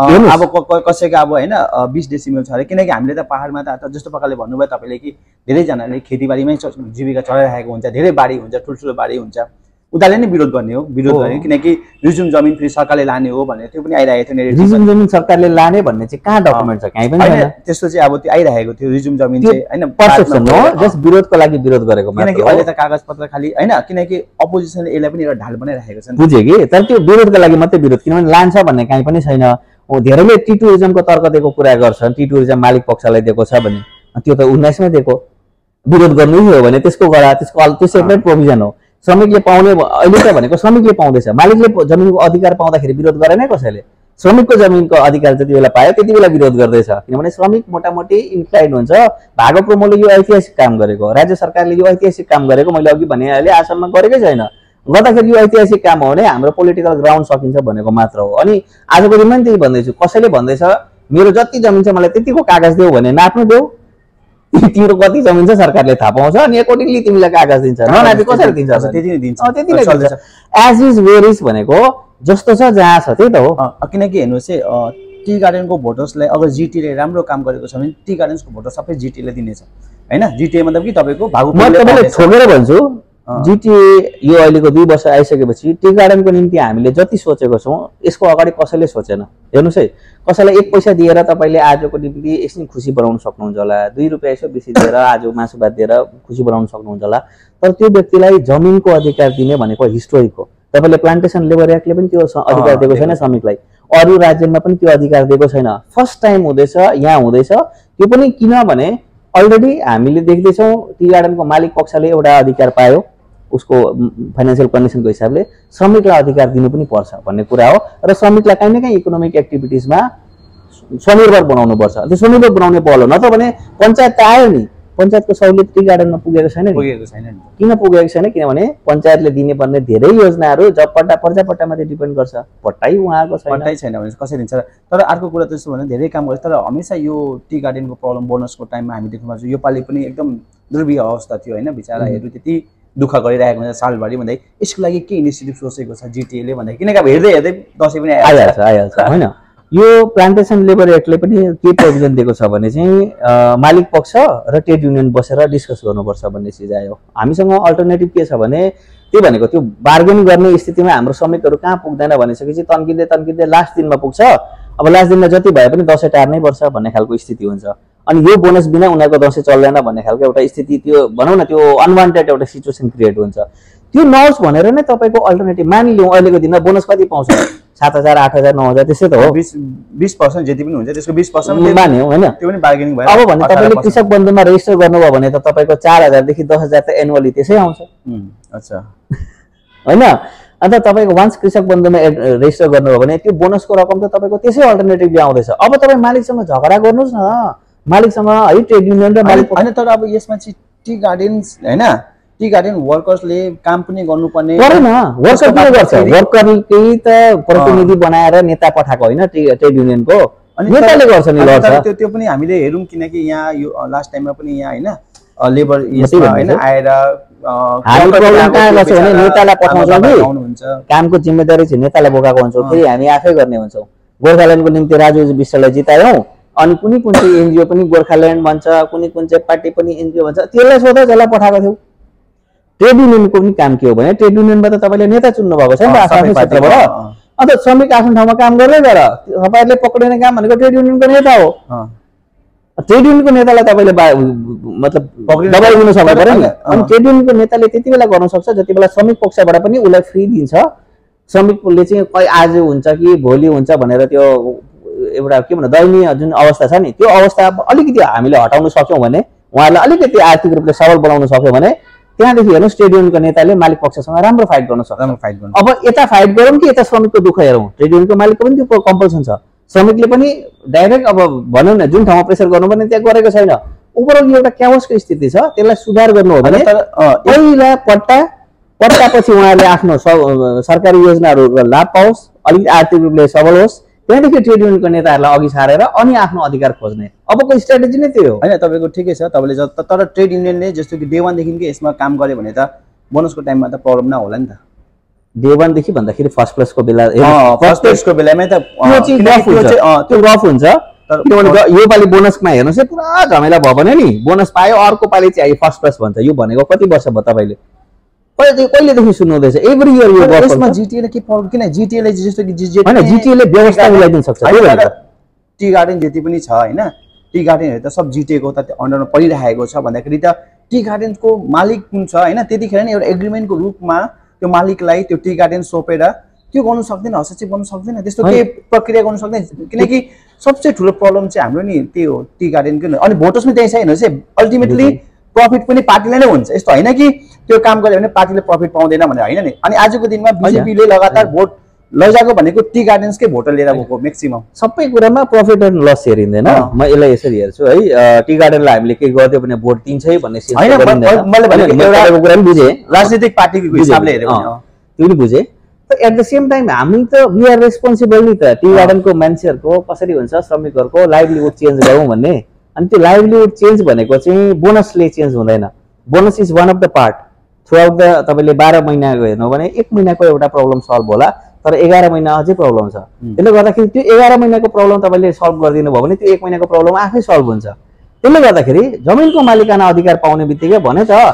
अब कसैको अब होइन 20 डेसिमल छ अरे, किनकि हामीले त पाहाडमा त जस्तो प्रकारले भन्नुभयो तपाईँले कि धेरैजनाले खेतीबारीमै जीविका चलाइरहेको हुन्छ, धेरै बाढी हुन्छ, ठुल्ठुलो बाढी हुन्छ, उनीहरूले नै विरोध गर्ने हो, विरोध गर्ने किनकि रिज्युम जमिन फेरि सरकारले लाने हो भनेर त्यो पनि आइरहेको थियो। रिज्युम जमिन सरकारले लाने भन्ने चाहिँ कहाँ डकुमेन्ट छ, कहीँ पनि छैन। त्यस्तो चाहिँ अब त्यो आइरहेको थियो रिज्युम जमिन चाहिँ होइन, पर्सेप्सन हो, जस्ट विरोधको लागि विरोध गरेको मात्र हो। किनकि अहिले त कागजपत्र खालि होइन, किनकि अपोजिसनले यसलाई पनि एउटा ढाल बनाइरहेको छ। बुझ्यो कि, तर त्यो विरोधको लागि मात्रै विरोध, किनभने लान्छ भन्ने कहीँ पनि छैन। धेरैले टी टुरिज्मको तर्क दिएको कुरा गर्छन्, टी टुरिज्म मालिक पक्षलाई दिएको छ भने त्यो त 19 मै दिएको, विरोध गर्नु हो भने त्यसको गरा त्यो सेपरेट प्रोभिजन हो। श्रमिकले पाउने अहिले त भनेको श्रमिकले पाउँदैछ, मालिकले जमिनको अधिकार पाउँदाखेरि विरोध गरेन कसैले। श्रमिकको जमिनको अधिकार जति बेला पायो त्यति बेला विरोध गर्दैछ, किनभने श्रमिक मोटामोटी इन्क्लाइन्ड हुन्छ। भागो प्रमोले यो ऐतिहासिक काम गरेको, राज्य सरकारले यो ऐतिहासिक काम गरेको, मैले अघि भने अहिले आसाममा गरेकै छैन। गर्दाखेरि यो ऐतिहासिक काम हो भने हाम्रो पोलिटिकल ग्राउन्ड सकिन्छ भनेको मात्र हो। अनि आजको दिनमा पनि त्यही भन्दैछु, कसैले भन्दैछ मेरो जति जमिन छ मलाई त्यतिको कागज देऊ भने नाप्नु देऊ, तिम्रो कति जमिन छ सरकारले थाहा पाउँछ, अनि एकोर्डिङली तिमीलाई कागज दिन्छ, ननापी कसरी दिन्छ, त्यति नै दिन्छ। एज इज वेयर इज भनेको जस्तो छ जहाँ छ त्यही त हो। किनकि हेर्नुहोस् है टी गार्डनको भोटर्सलाई अगर जिटीले राम्रो काम गरेको छ भने टी गार्डन्सको भोटर सबै जिटीले दिनेछ होइन। जिटी मतलब कि तपाईँको भागु म तपाईँलाई छोडेर भन्छु, जिटिए यो अहिलेको 2 वर्ष आइसकेपछि टी गार्डनको निम्ति हामीले जति सोचेको छौँ यसको अगाडि कसैले सोचेन। हेर्नुहोस् है, कसैलाई 1 पैसा दिएर तपाईँले आजको निम्ति एकछिन खुसी बनाउन सक्नुहुन्छ होला, 2 रुपियाँ यसो बेसी दिएर आज मासु भात दिएर खुसी बनाउन सक्नुहुन्छ होला, तर त्यो व्यक्तिलाई जमिनको अधिकार दिने भनेको हिस्टोरिक हो। तपाईँले प्लान्टेसन लेबर एक्टले पनि त्यो अधिकार दिएको छैन श्रमिकलाई, अरू राज्यमा पनि त्यो अधिकार दिएको छैन। फर्स्ट टाइम हुँदैछ, यहाँ हुँदैछ। त्यो पनि किनभने अलरेडी हामीले देख्दैछौँ टी गार्डनको मालिक पक्षले एउटा अधिकार पायो उसको फाइनेन्सियल कन्डिसनको हिसाबले, श्रमिकलाई अधिकार दिनु पनि पर्छ भन्ने कुरा हो। र श्रमिकलाई काहीँ न काहीँ इकोनोमिक एक्टिभिटिजमा स्वनिर्भर बनाउनु पर्छ। त्यो स्वनिर्भर बनाउने पहल हो, नत्र भने पञ्चायत त आयो नि, पञ्चायतको सहुलियत टी गार्डनमा पुगेको छैन नि। किन पुगेको छैन? किनभने पञ्चायतले दिने पर्ने धेरै योजनाहरू जब पट्टा पर्जा पट्टामाथि डिपेन्ड गर्छ, पट्टै उहाँको छैन। पट्टै छैन भने कसरी दिन्छ? तर अर्को कुरा त यस्तो भने धेरै काम गर्छ, तर हमेसा यो टी गार्डनको प्रब्लम बोनसको टाइममा हामी देख्नु पाउँछौँ। यो पालि पनि एकदम दुर्विह अवस्था थियो होइन, बिचराहरू त्यति दुःख गरिरहेको हुन्छ सालभरि भन्दै। यसको लागि के इनिसिएटिभ सोचेको छ जिटिएले भन्दा? किनकि अब हेर्दै हेर्दै दसैँ पनि आइहाल्छ होइन। यो प्लान्टेसन लेबर एक्टले पनि के प्रोभिजन दिएको छ भने चाहिँ मालिक पक्ष र ट्रेड युनियन बसेर डिस्कस गर्नुपर्छ भन्ने चिज आयो। हामीसँग अल्टरनेटिभ के छ भने त्यो भनेको त्यो बार्गेन गर्ने स्थितिमा हाम्रो श्रमिकहरू कहाँ पुग्दैन भनिसकेपछि तन्किँदै तन्किँदै लास्ट दिनमा पुग्छ। अब लास्ट दिनमा जति भए पनि दसैँ टार्नै पर्छ भन्ने खालको स्थिति हुन्छ। अनि यो बोनस बिना उनीहरूको दसैँ चल्दैन भन्ने खालको एउटा स्थिति, त्यो भनौँ न त्यो अनवान्टेड एउटा सिचुएसन क्रिएट हुन्छ। त्यो नहोस् भनेर नै तपाईँको अल्टरनेटिभ मानिलिउँ अहिलेको दिनमा बोनस कति पाउँछ? 7,000, 8,000, 9,000 त्यसै त हो। 20% जति पनि हुन्छ त्यसको 20% मान्यो होइन, त्यो पनि बार्गेनिङ भयो। अब भने तपाईँले कृषक बन्धुमा रेजिस्टर गर्नुभयो भने त तपाईँको 4,000 देखि 10,000 त एनुअली त्यसै आउँछ। अच्छा होइन, अन्त तपाईँको वान्स कृषक बन्धुमा रेजिस्टर गर्नुभयो भने त्यो बोनसको रकम त तपाईँको त्यसै अल्टरनेटिभली आउँदैछ। अब तपाईँ मालिकसँग झगडा गर्नुहोस् न, मालिकसँग है ट्रेड युनियन र मालिक होइन। तर अब यसमा चाहिँ टी गार्डन्स होइन, टी गार्डन वर्कर्सले काम पनि गर्नुपर्ने परेन। वर्कर के गर्छ? वर्करकै त प्रतिनिधि बनाएर नेता पठाएको होइन ट्रेड युनियनको, नेताले गर्छ नि लड्छ। त्यो पनि हामीले हेरौँ, किनकि यहाँ यो लास्ट टाइममा पनि यहाँ होइन लेबर होइन आएर हामी प्रब्लम कहाँ गर्छ भने नेतालाई पठाउँछौँ कि कामको जिम्मेदारी चाहिँ नेतालाई बोकाएको हुन्छौँ, फेरि हामी आफै गर्ने हुन्छौँ। गोर्खाल्यान्डको निम्ति राजु विष्टलाई जितायौँ, अनि कुनै कुन चाहिँ एनजिओ पनि गोर्खाल्यान्ड भन्छ, कुनै कुन चाहिँ पार्टी पनि एनजिओ भन्छ, त्यसलाई सोध्दा जसलाई पठाएको थियौ। ट्रेड युनियनको पनि काम के हो भने ट्रेड युनियनबाट तपाईँले नेता चुन्नु भएको छ नि त आफ्नो क्षेत्रबाट। अन्त श्रमिक आफ्नो ठाउँमा काम गर्दै गर, तपाईँहरूले पक्रिने काम भनेको ट्रेड युनियनको नेता हो। ट्रेड युनियनको नेतालाई तपाईँले मतलब दबाई दिन सक्नु पर्यो नि। अनि ट्रेड युनियनको नेताले त्यति बेला गर्न सक्छ जति बेला श्रमिक पक्षबाट पनि उसलाई फ्री दिन्छ। श्रमिकले चाहिँ आज हुन्छ कि भोलि हुन्छ भनेर त्यो एउटा के भन्नु दयनीय जुन अवस्था छ नि, त्यो अवस्था अलिकति हामीले हटाउन सक्यौँ भने, उहाँहरूलाई अलिकति आर्थिक रूपले सबल बनाउन सक्यो भने त्यहाँदेखि हेर्नुहोस् ट्रेड युनियनको नेताले मालिक पक्षसँग राम्रो फाइट गर्न सक्छ। अब यता फाइट गरौँ कि यता श्रमिकको दुःख हेरौँ? ट्रेड युनियनको मालिकको पनि त्यो कम्पल्सन छ। श्रमिकले पनि डाइरेक्ट अब भनौँ न जुन ठाउँमा प्रेसर गर्नुपर्ने त्यहाँ गरेको छैन। ओभरअल एउटा क्याओसको स्थिति छ, त्यसलाई सुधार गर्नु हो भने पहिला पट्टापछि उहाँहरूले आफ्नो सरकारी योजनाहरूको लाभ पाओस्, अलिक आर्थिक रूपले सबल होस्, त्यहाँदेखि ट्रेड युनियनको नेताहरूलाई अघि सारेर अनि आफ्नो अधिकार खोज्ने अबको स्ट्राटेजी नै त्यो हो होइन। तपाईँको ठिकै छ, तपाईँले तर ट्रेड युनियनले जस्तो कि डे 1 देखिकै यसमा काम गर्यो भने त बोनसको टाइममा त प्रब्लम नहोला नि त। डे 1 देखि भन्दाखेरि फर्स्ट प्लेसको बेला बेलामै त त्यो रफ हुन्छ। किनभने यो पालि बोनसमा हेर्नुहोस् है पुरा झमेला भयो भने नि, बोनस पायो अर्को पालि चाहिँ फर्स्ट प्लेस भन्छ। यो भनेको कति वर्ष भयो तपाईँले कहिलेदेखि सुन्नु हुँदैछ? एभ्री इयर यो यसमा जिटिएले के प्रब्लम? किन जिटिएले जस्तो कि जिटिएले व्यवस्था मिलाइदिन सक्छ। टी गार्डन जति पनि छ होइन, टी गार्डनहरू त सब जिटिएको त अन्डरमा परिरहेको छ भन्दाखेरि त टी गार्डनको मालिक कुन छ होइन, त्यतिखेर नै एउटा एग्रिमेन्टको रूपमा त्यो मालिकलाई त्यो टी गार्डन सोपेर त्यो गर्नु सक्दैन, हस्तक्षेप गर्नु सक्दैन, त्यस्तो केही प्रक्रिया गर्नु सक्दैन। किनकि सबसे ठुलो प्रब्लम चाहिँ हाम्रो नि त्यो टी गार्डनको। अनि भोटर्स पनि त्यही छ हेर्नुहोस् है, अल्टिमेटली प्रफिट पनि पार्टीलाई नै हुन्छ। यस्तो होइन कि त्यो काम गर्यो भने पार्टीले प्रफिट पाउँदैन भनेर होइन नि। अनि आजको दिनमा बिजेपीले लगातार भोट लैजाको भनेको टी गार्डन्सकै भोटर लिएर गएको म्याक्सिमम। सबै कुरामा प्रफिट एन्ड लस हेरिँदैन। म यसलाई यसरी हेर्छु है, टी गार्डनलाई हामीले के गरिदियो भने भोट दिन्छ है भन्ने मैले भनेको कुरा पनि बुझेँ, राजनीतिक पार्टीको हिसाबले हेरेको त्यो पनि बुझेँ। एट द सेम टाइम हामी त वी आर रेस्पोन्सिबल नि त, टी गार्डनको मान्छेहरूको कसरी हुन्छ श्रमिकहरूको लाइभलीहुड चेन्ज गरौँ भन्ने। अनि त्यो लाइभलीहुड चेन्ज भनेको चाहिँ बोनसले चेन्ज हुँदैन। Bonus is one of the part throughout the. तपाईँले 12 महिनाको हेर्नु भने 1 महिनाको एउटा प्रब्लम सल्भ होला, तर 11 महिना अझै प्रब्लम छ। त्यसले गर्दाखेरि त्यो 11 महिनाको प्रब्लम तपाईँले सल्भ गरिदिनु भयो भने त्यो 1 महिनाको प्रब्लम आफै सल्भ हुन्छ। त्यसले गर्दाखेरि जमिनको मालिकाना अधिकार पाउने बित्तिकै भने त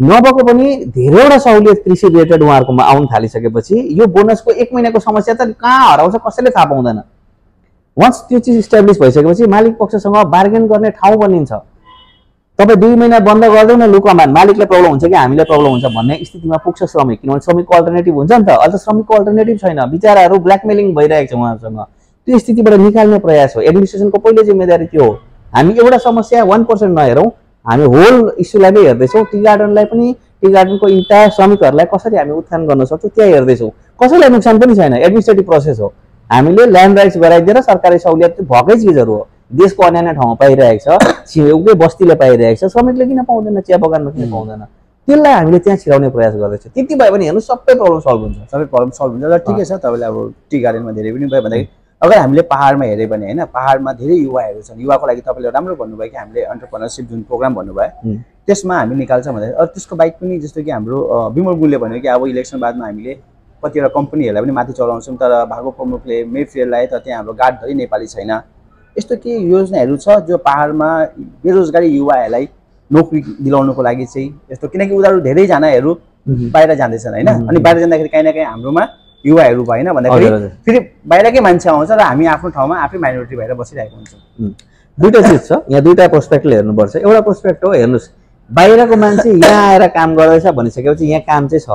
नभएको पनि धेरैवटा सहुलियत कृषि रिलेटेड उहाँहरूकोमा आउन थालिसकेपछि यो बोनसको 1 महिनाको समस्या त कहाँ हराउँछ कसैले थाहा पाउँदैन। वन्स त्यो चिज इस्टाब्लिस भइसकेपछि मालिक पक्षसँग बार्गेन गर्ने ठाउँ बनिन्छ। तपाईँ 2 महिना बन्द गरिदेऊ न, लु कमान, मालिकलाई प्रब्लम हुन्छ कि हामीलाई प्रब्लम हुन्छ भन्ने स्थितिमा पुग्छ श्रमिक। किनभने श्रमिकको अल्टरनेटिभ हुन्छ नि त। अहिले त श्रमिकको अल्टरनेटिभ छैन, बिचराहरू ब्ल्याकमेलिङ भइरहेको छ उहाँहरूसँग। त्यो स्थितिबाट निकाल्ने प्रयास हो। एडमिनिस्ट्रेसनको पहिलो जिम्मेदारी त्यो हो। हामी एउटा समस्या 1% नहेरौँ, हामी होल इस्युलाई नै हेर्दैछौँ। टी गार्डनलाई पनि, टी गार्डनको इन्टायर श्रमिकहरूलाई कसरी हामी उत्थान गर्न सक्छौँ त्यहाँ हेर्दैछौँ। कसैलाई नोक्सान पनि छैन, एडमिनिस्ट्रेटिभ प्रोसेस हो। हामीले ल्यान्ड राइट्स गराइदिएर सरकारी सहुलियत भएकै चिजहरू हो। देशको अन्य ठाउँमा पाइरहेको छ, छिमेकी बस्तीले पाइरहेको छ, श्रमिकले किन पाउँदैन, चिया बगानमा किन पाउँदैन? त्यसलाई हामीले त्यहाँ छिराउने प्रयास गर्दैछौँ। त्यति भयो भने हेर्नु सबै प्रब्लम सल्भ हुन्छ। सबै प्रब्लम सल्भ हुन्छ। र ठिकै छ, तपाईँले अब टी गार्डनमा धेरै पनि भयो भन्दाखेरि अगर हामीले पहाडमा हेऱ्यो भने होइन, पहाडमा धेरै युवाहरू छन्। युवाको लागि तपाईँले राम्रो भन्नुभयो कि हामीले एन्टरप्रेन्योरसिप जुन प्रोग्राम भन्नुभयो त्यसमा हामी निकाल्छ भन्दा अरू त्यसको बाहेक पनि जस्तो कि हाम्रो विमल गुरुङले भन्यो कि अब इलेक्सन बादमा हामीले कतिवटा कम्पनीहरूलाई पनि माथि चलाउँछौँ, तर भागो प्रमुखले मेफेयरलाई त त्यहाँ हाम्रो गार्डधरि नेपाली छैन। यस्तो के योजनाहरू छ जो पहाडमा बेरोजगारी युवाहरूलाई नोकरी दिलाउनुको लागि चाहिँ यस्तो, किनकि उनीहरू धेरैजनाहरू बाहिर जाँदैछन् होइन। अनि बाहिर जाँदाखेरि काहीँ न काहीँ हाम्रोमा युवाहरू भएन भन्दाखेरि फेरि बाहिरकै मान्छे आउँछ र हामी आफ्नो ठाउँमा आफै माइनोरिटी भएर बसिरहेको हुन्छौँ। दुईवटा चिज छ यहाँ, दुईवटा पर्सपेक्टले हेर्नुपर्छ। एउटा पर्सपेक्ट हो, हेर्नुहोस् बाहिरको मान्छे यहाँ आएर काम गर्दैछ भनिसकेपछि यहाँ काम चाहिँ छ।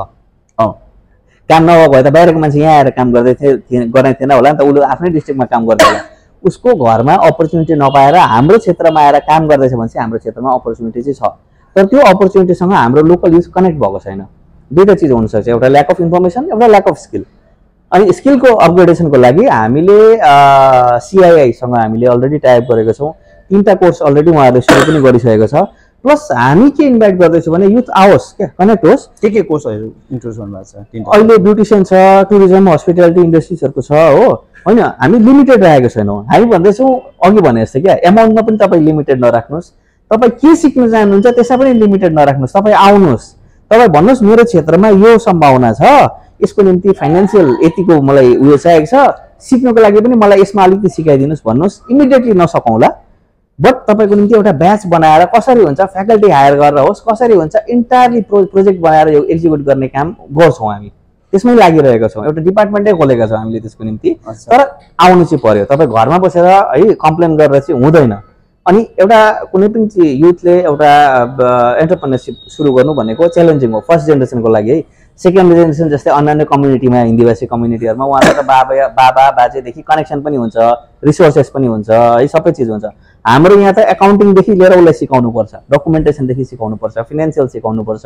काम नभएको भए त बाहिरको मान्छे यहाँ आएर काम गर्दै थिएन होला नि त, उसले आफ्नै डिस्ट्रिक्टमा काम गर्दै होला। उसको घरमा अपर्च्युनिटी नपाएर हाम्रो क्षेत्रमा आएर काम गर्दैछ भने चाहिँ हाम्रो क्षेत्रमा अपर्च्युनिटी चाहिँ छ, तर त्यो अपर्च्युनिटीसँग हाम्रो लोकल युथ कनेक्ट भएको छैन। दुईवटा चिज हुनसक्छ, एउटा ल्याक अफ इन्फर्मेसन, एउटा ल्याक अफ स्किल। अनि स्किलको अपग्रेडेसनको लागि हामीले सिआइआईसँग हामीले अलरेडी टाइप गरेको छौँ। 3टा कोर्स अलरेडी उहाँहरूले सुरु पनि गरिसकेको छ। प्लस हामी के इन्भाइट गर्दैछौँ भने युथ आओस्, क्या कनेक्ट होस्। के कोर्सहरू इन्ट्रोड्युस गर्नुभएको छ? अहिले ब्युटिसियन छ, टुरिज्म, हस्पिटालिटी इन्डस्ट्रिजहरूको छ हो होइन। हामी लिमिटेड राखेको छैनौँ। हामी भन्दैछौँ अघि भने जस्तै क्या, एमाउन्टमा पनि तपाईँ लिमिटेड नराख्नुहोस्। तपाईँ के सिक्न चाहनुहुन्छ त्यसमा पनि लिमिटेड नराख्नुहोस्। तपाईँ आउनुहोस्, तपाईँ भन्नुहोस् मेरो क्षेत्रमा यो सम्भावना छ, यसको निम्ति फाइनेन्सियल यतिको मलाई उयो चाहिएको छ, सिक्नको लागि पनि मलाई यसमा अलिकति सिकाइदिनुहोस् भन्नुहोस्। इमिडिएटली नसकौँला, बट तपाईँको निम्ति एउटा ब्याच बनाएर कसरी हुन्छ फ्याकल्टी हायर गरेर होस्, कसरी हुन्छ इन्टायरली प्रोजेक्ट बनाएर यो एक्जिक्युट गर्ने काम गर्छौँ। हामी त्यसमै लागिरहेका छौँ। एउटा डिपार्टमेन्टै खोलेका छौँ हामीले त्यसको निम्ति। तर आउनु चाहिँ पर्यो। तपाईँ घरमा बसेर है कम्प्लेन गरेर चाहिँ हुँदैन। अनि एउटा कुनै पनि युथले एउटा एन्टरप्रेन्योरसिप सुरु गर्नु भनेको च्यालेन्जिङ हो, फर्स्ट जेनेरेसनको लागि है। सेकेन्ड जेनेरेसन जस्तै अन्य कम्युनिटीमा, हिन्दीभाषी कम्युनिटीहरूमा उहाँलाई त बाबा बाजेदेखि कनेक्सन पनि हुन्छ, रिसोर्सेस पनि हुन्छ है, सबै चिज हुन्छ। हाम्रो यहाँ त एकाउन्टिङदेखि लिएर उसलाई सिकाउनु पर्छ, डकुमेन्टेसनदेखि सिकाउनु पर्छ, फिनेन्सियल सिकाउनु पर्छ,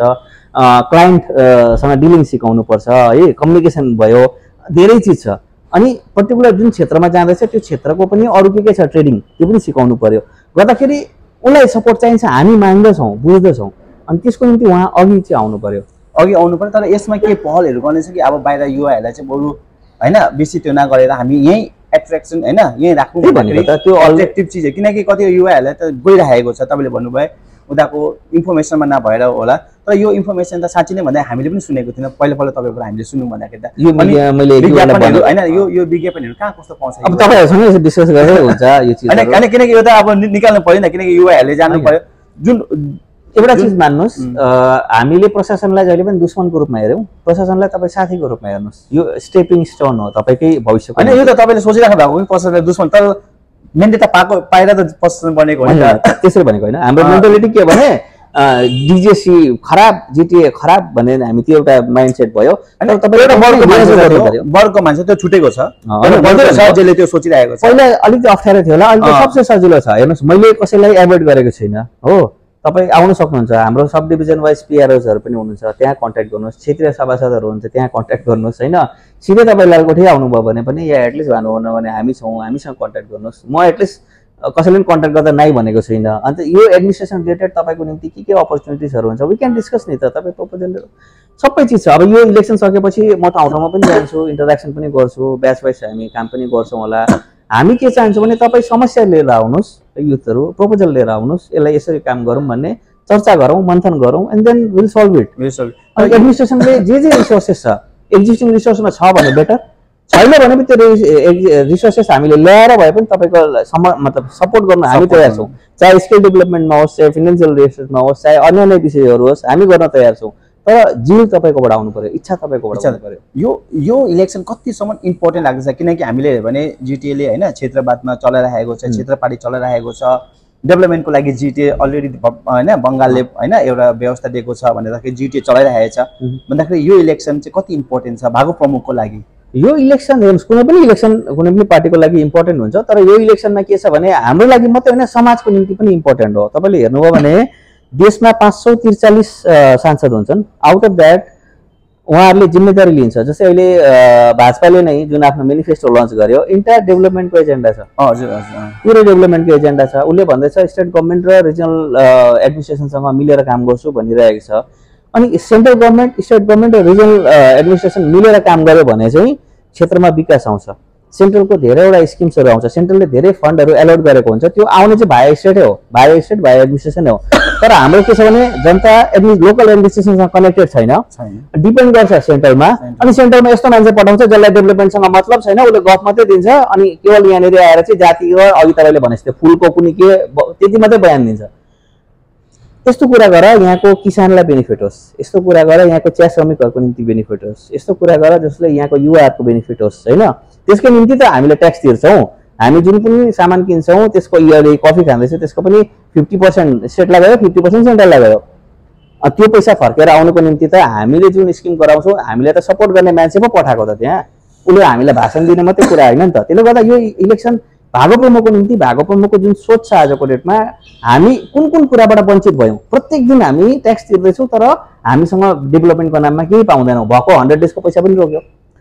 क्लाइन्टसँग डिलिङ सिकाउनु पर्छ है, कम्युनिकेसन भयो, धेरै चिज छ। अनि पर्टिकुलर जुन क्षेत्रमा जाँदैछ त्यो क्षेत्रको पनि अरू के छ ट्रेडिङ, त्यो पनि सिकाउनु पर्यो। गर्दाखेरि उसलाई सपोर्ट चाहिन्छ, हामी माग्दछौँ, बुझ्दछौँ। अनि त्यसको निम्ति उहाँ अघि चाहिँ आउनु पर्यो, अघि आउनु पर्यो। तर यसमा के पहलहरू गर्नेछ कि अब बाहिर युवाहरूलाई चाहिँ बरु होइन बेसी त्यो नगरेर हामी यहीँ एट्र्याक्सन होइन यहीँ राख्नु भनेको त त्यो अब्जेक्टिभ चिज हो। किनकि कति युवाहरूलाई त गइरहेको छ, तपाईँले भन्नुभयो उनीहरूको इन्फर्मेसनमा नभएर होला। तर यो इन्फर्मेसन त साँच्चै नै भन्दा हामीले पनि सुनेको थिएन। पहिला तपाईँबाट हामीले सुन्यौँ भन्दाखेरि त यो मैले विज्ञापनहरू होइन, यो विज्ञापनहरू कहाँ कस्तो पाउँछ? अब तपाईँहरूसँग डिस्कस गरेर हुन्छ यो चिज होइन, किनकि यो त अब निकाल्नु पऱ्यो नि, किनकि युवाहरूले जान्नु पऱ्यो। जुन एउटा चिज मान्नुहोस्, हामीले प्रशासनलाई जहिले पनि दुश्मनको रूपमा हेऱ्यौँ, प्रशासनलाई तपाईँ साथीको रूपमा हेर्नुहोस्। यो स्टेपिङ स्टोन हो तपाईँकै भविष्यको। होइन, यो त तपाईँले सोचिराख्नु भएको कि प्रशासनलाई दुश्मन, तर मेन्डेट पाएर त प्रशासन बनेको होइन। त्यसरी भनेको होइन। हाम्रो मेन्टालिटी के भने डिजेसी खराब, जिटिए खराब भने हामी त्यो एउटा माइन्डसेट भयो। वर्गको मान्छे त्यो छुटेको छ, जसले त्यो सोचिरहेको छ। पहिला अलिकति अप्ठ्यारो थियो होला, अहिले सबसे सजिलो छ। हेर्नुहोस्, मैले कसैलाई एभोइड गरेको छैन हो। तपाईँ आउन सक्नुहुन्छ, हाम्रो सब डिभिजन वाइज पिआरओजहरू पनि हुनुहुन्छ, त्यहाँ कन्ट्याक्ट गर्नुहोस्। क्षेत्रीय सभासदहरू हुन्छ, त्यहाँ कन्ट्याक्ट गर्नुहोस् होइन। सिधै तपाईँ लालकोठी आउनुभयो भने पनि या एटलिस्ट भन्नुभएन भने हामी छौँ, हामीसँग कन्ट्याक्ट गर्नुहोस्। म एटलिस्ट कसैले पनि कन्ट्याक्ट गर्दा नाइ भनेको छैन। अन्त यो एडमिनिस्ट्रेसन रिलेटेड तपाईँको निम्ति के अपर्च्युनिटिजहरू हुन्छ वी क्यान डिस्कस नि त। तपाईँ प्रपोजल सबै चिज छ। अब यो इलेक्सन सकेपछि म ठाउँ ठाउँमा पनि जान्छु, इन्टरेक्सन पनि गर्छु, ब्याच वाइज हामी काम पनि गर्छौँ होला। हामी के चाहन्छौँ भने तपाईँ समस्या लिएर आउनुहोस्, युथहरू प्रपोजल लिएर आउनुहोस्, यसलाई यसरी काम गरौँ भन्ने चर्चा गरौँ, मन्थन गरौँ, and then will solve it. अनि एडमिनिस्ट्रेसनले जे रिसोर्सेस छ, एक्जिस्टिङ रिसोर्समा छ भने बेटर, छैन भने त्यो रिसोर्सेस हामीले ल्याएर भए पनि तपाईँको मतलब सपोर्ट गर्न हामी तयार छौँ। चाहे स्किल डेभलपमेन्टमा होस्, चाहे फाइनेन्सियल रिसोर्समा होस्, चाहे अन्य अन्य विषयहरू होस्, हामी गर्न तयार छौँ। तर जिल तपाईँकोबाट आउनु पर्यो, इच्छा तपाईँकोबाट आउनु पर्यो। यो इलेक्सन कतिसम्म इम्पोर्टेन्ट लाग्दैछ? किनकि हामीले भने जिटिएले होइन क्षेत्रवादमा चलाइरहेको छ, क्षेत्र पार्टी चलाइरहेको छ, डेभलपमेन्टको लागि जिटिए अलरेडी होइन बङ्गालले होइन एउटा व्यवस्था दिएको छ भनेर जिटिए चलाइरहेको छ भन्दाखेरि यो इलेक्सन चाहिँ कति इम्पोर्टेन्ट छ भागो प्रमुखको लागि? यो इलेक्सन हेर्नुहोस्, कुनै पनि इलेक्सन कुनै पनि पार्टीको लागि इम्पोर्टेन्ट हुन्छ, तर यो इलेक्सनमा के छ भने हाम्रो लागि मात्रै होइन समाजको निम्ति पनि इम्पोर्टेन्ट हो। तपाईँले हेर्नुभयो भने देशमा 543 सांसद हुन्छन्। आउट अफ द्याट उहाँहरूले जिम्मेदारी लिन्छ। जस्तै अहिले भाजपाले नै जुन आफ्नो मेनिफेस्टो लन्च गर्यो, इन्टायर डेभलपमेन्टको एजेन्डा छ। हजुर हजुर, पुरै डेभलपमेन्टको एजेन्डा छ। उसले भन्दैछ स्टेट गभर्मेन्ट र रिजनल एडमिनिस्ट्रेसनसँग मिलेर काम गर्छु भनिरहेको छ। अनि सेन्ट्रल गभर्मेन्ट, स्टेट गभर्मेन्ट र रिजनल एडमिनिस्ट्रेसन मिलेर काम गर्यो भने चाहिँ क्षेत्रमा विकास आउँछ। सेन्ट्रलको धेरैवटा स्किम्सहरू आउँछ, सेन्ट्रलले धेरै फन्डहरू एलोट गरेको हुन्छ, त्यो आउने चाहिँ भाया स्टेटै हो, भाया स्टेट भाया एडमिनिस्ट्रेसन हो। तर हाम्रो के छ भने जनता लोकल एडमिनिस्ट्रेसनसँग कनेक्टेड छैन, डिपेन्ड गर्छ सेन्ट्रलमा। अनि सेन्ट्रलमा यस्तो मान्छे पठाउँछ जसलाई डेभलपमेन्टसँग मतलब छैन, उसले गफ मात्रै दिन्छ अनि केवल यहाँनिर आएर चाहिँ जाति अघि तपाईँले भने जस्तै फुलको कुनै के त्यति मात्रै बयान दिन्छ। यस्तो कुरा गर यहाँको किसानलाई बेनिफिट होस्, यस्तो कुरा गर यहाँको चिया श्रमिकहरूको निम्ति बेनिफिट होस्, यस्तो कुरा गर जसले यहाँको युवाहरूको बेनिफिट होस् होइन। त्यसको निम्ति त हामीले ट्याक्स तिर्छौँ। हामी जुन पनि सामान किन्छौँ त्यसको इयरली कफी खाँदैछौँ त्यसको पनि 50% स्टेटलाई गयो, 50% सेन्ट्रललाई गयो। त्यो पैसा फर्केर आउनुको निम्ति त हामीले जुन स्किम गराउँछौँ हामीले त सपोर्ट गर्ने मान्छे पो पठाएको त त्यहाँ, उसले हामीलाई भाषण दिने मात्रै कुरा होइन नि त। त्यसले गर्दा यो इलेक्सन भागो प्रमुखको निम्ति, भागो प्रमुखको जुन सोच छ आजको डेटमा हामी कुन कुन कुराबाट वञ्चित भयौँ। प्रत्येक दिन हामी ट्याक्स तिर्दैछौँ तर हामीसँग डेभलपमेन्टको नाममा केही पाउँदैनौँ। भएको 100 डेजको पैसा पनि रोक्यो,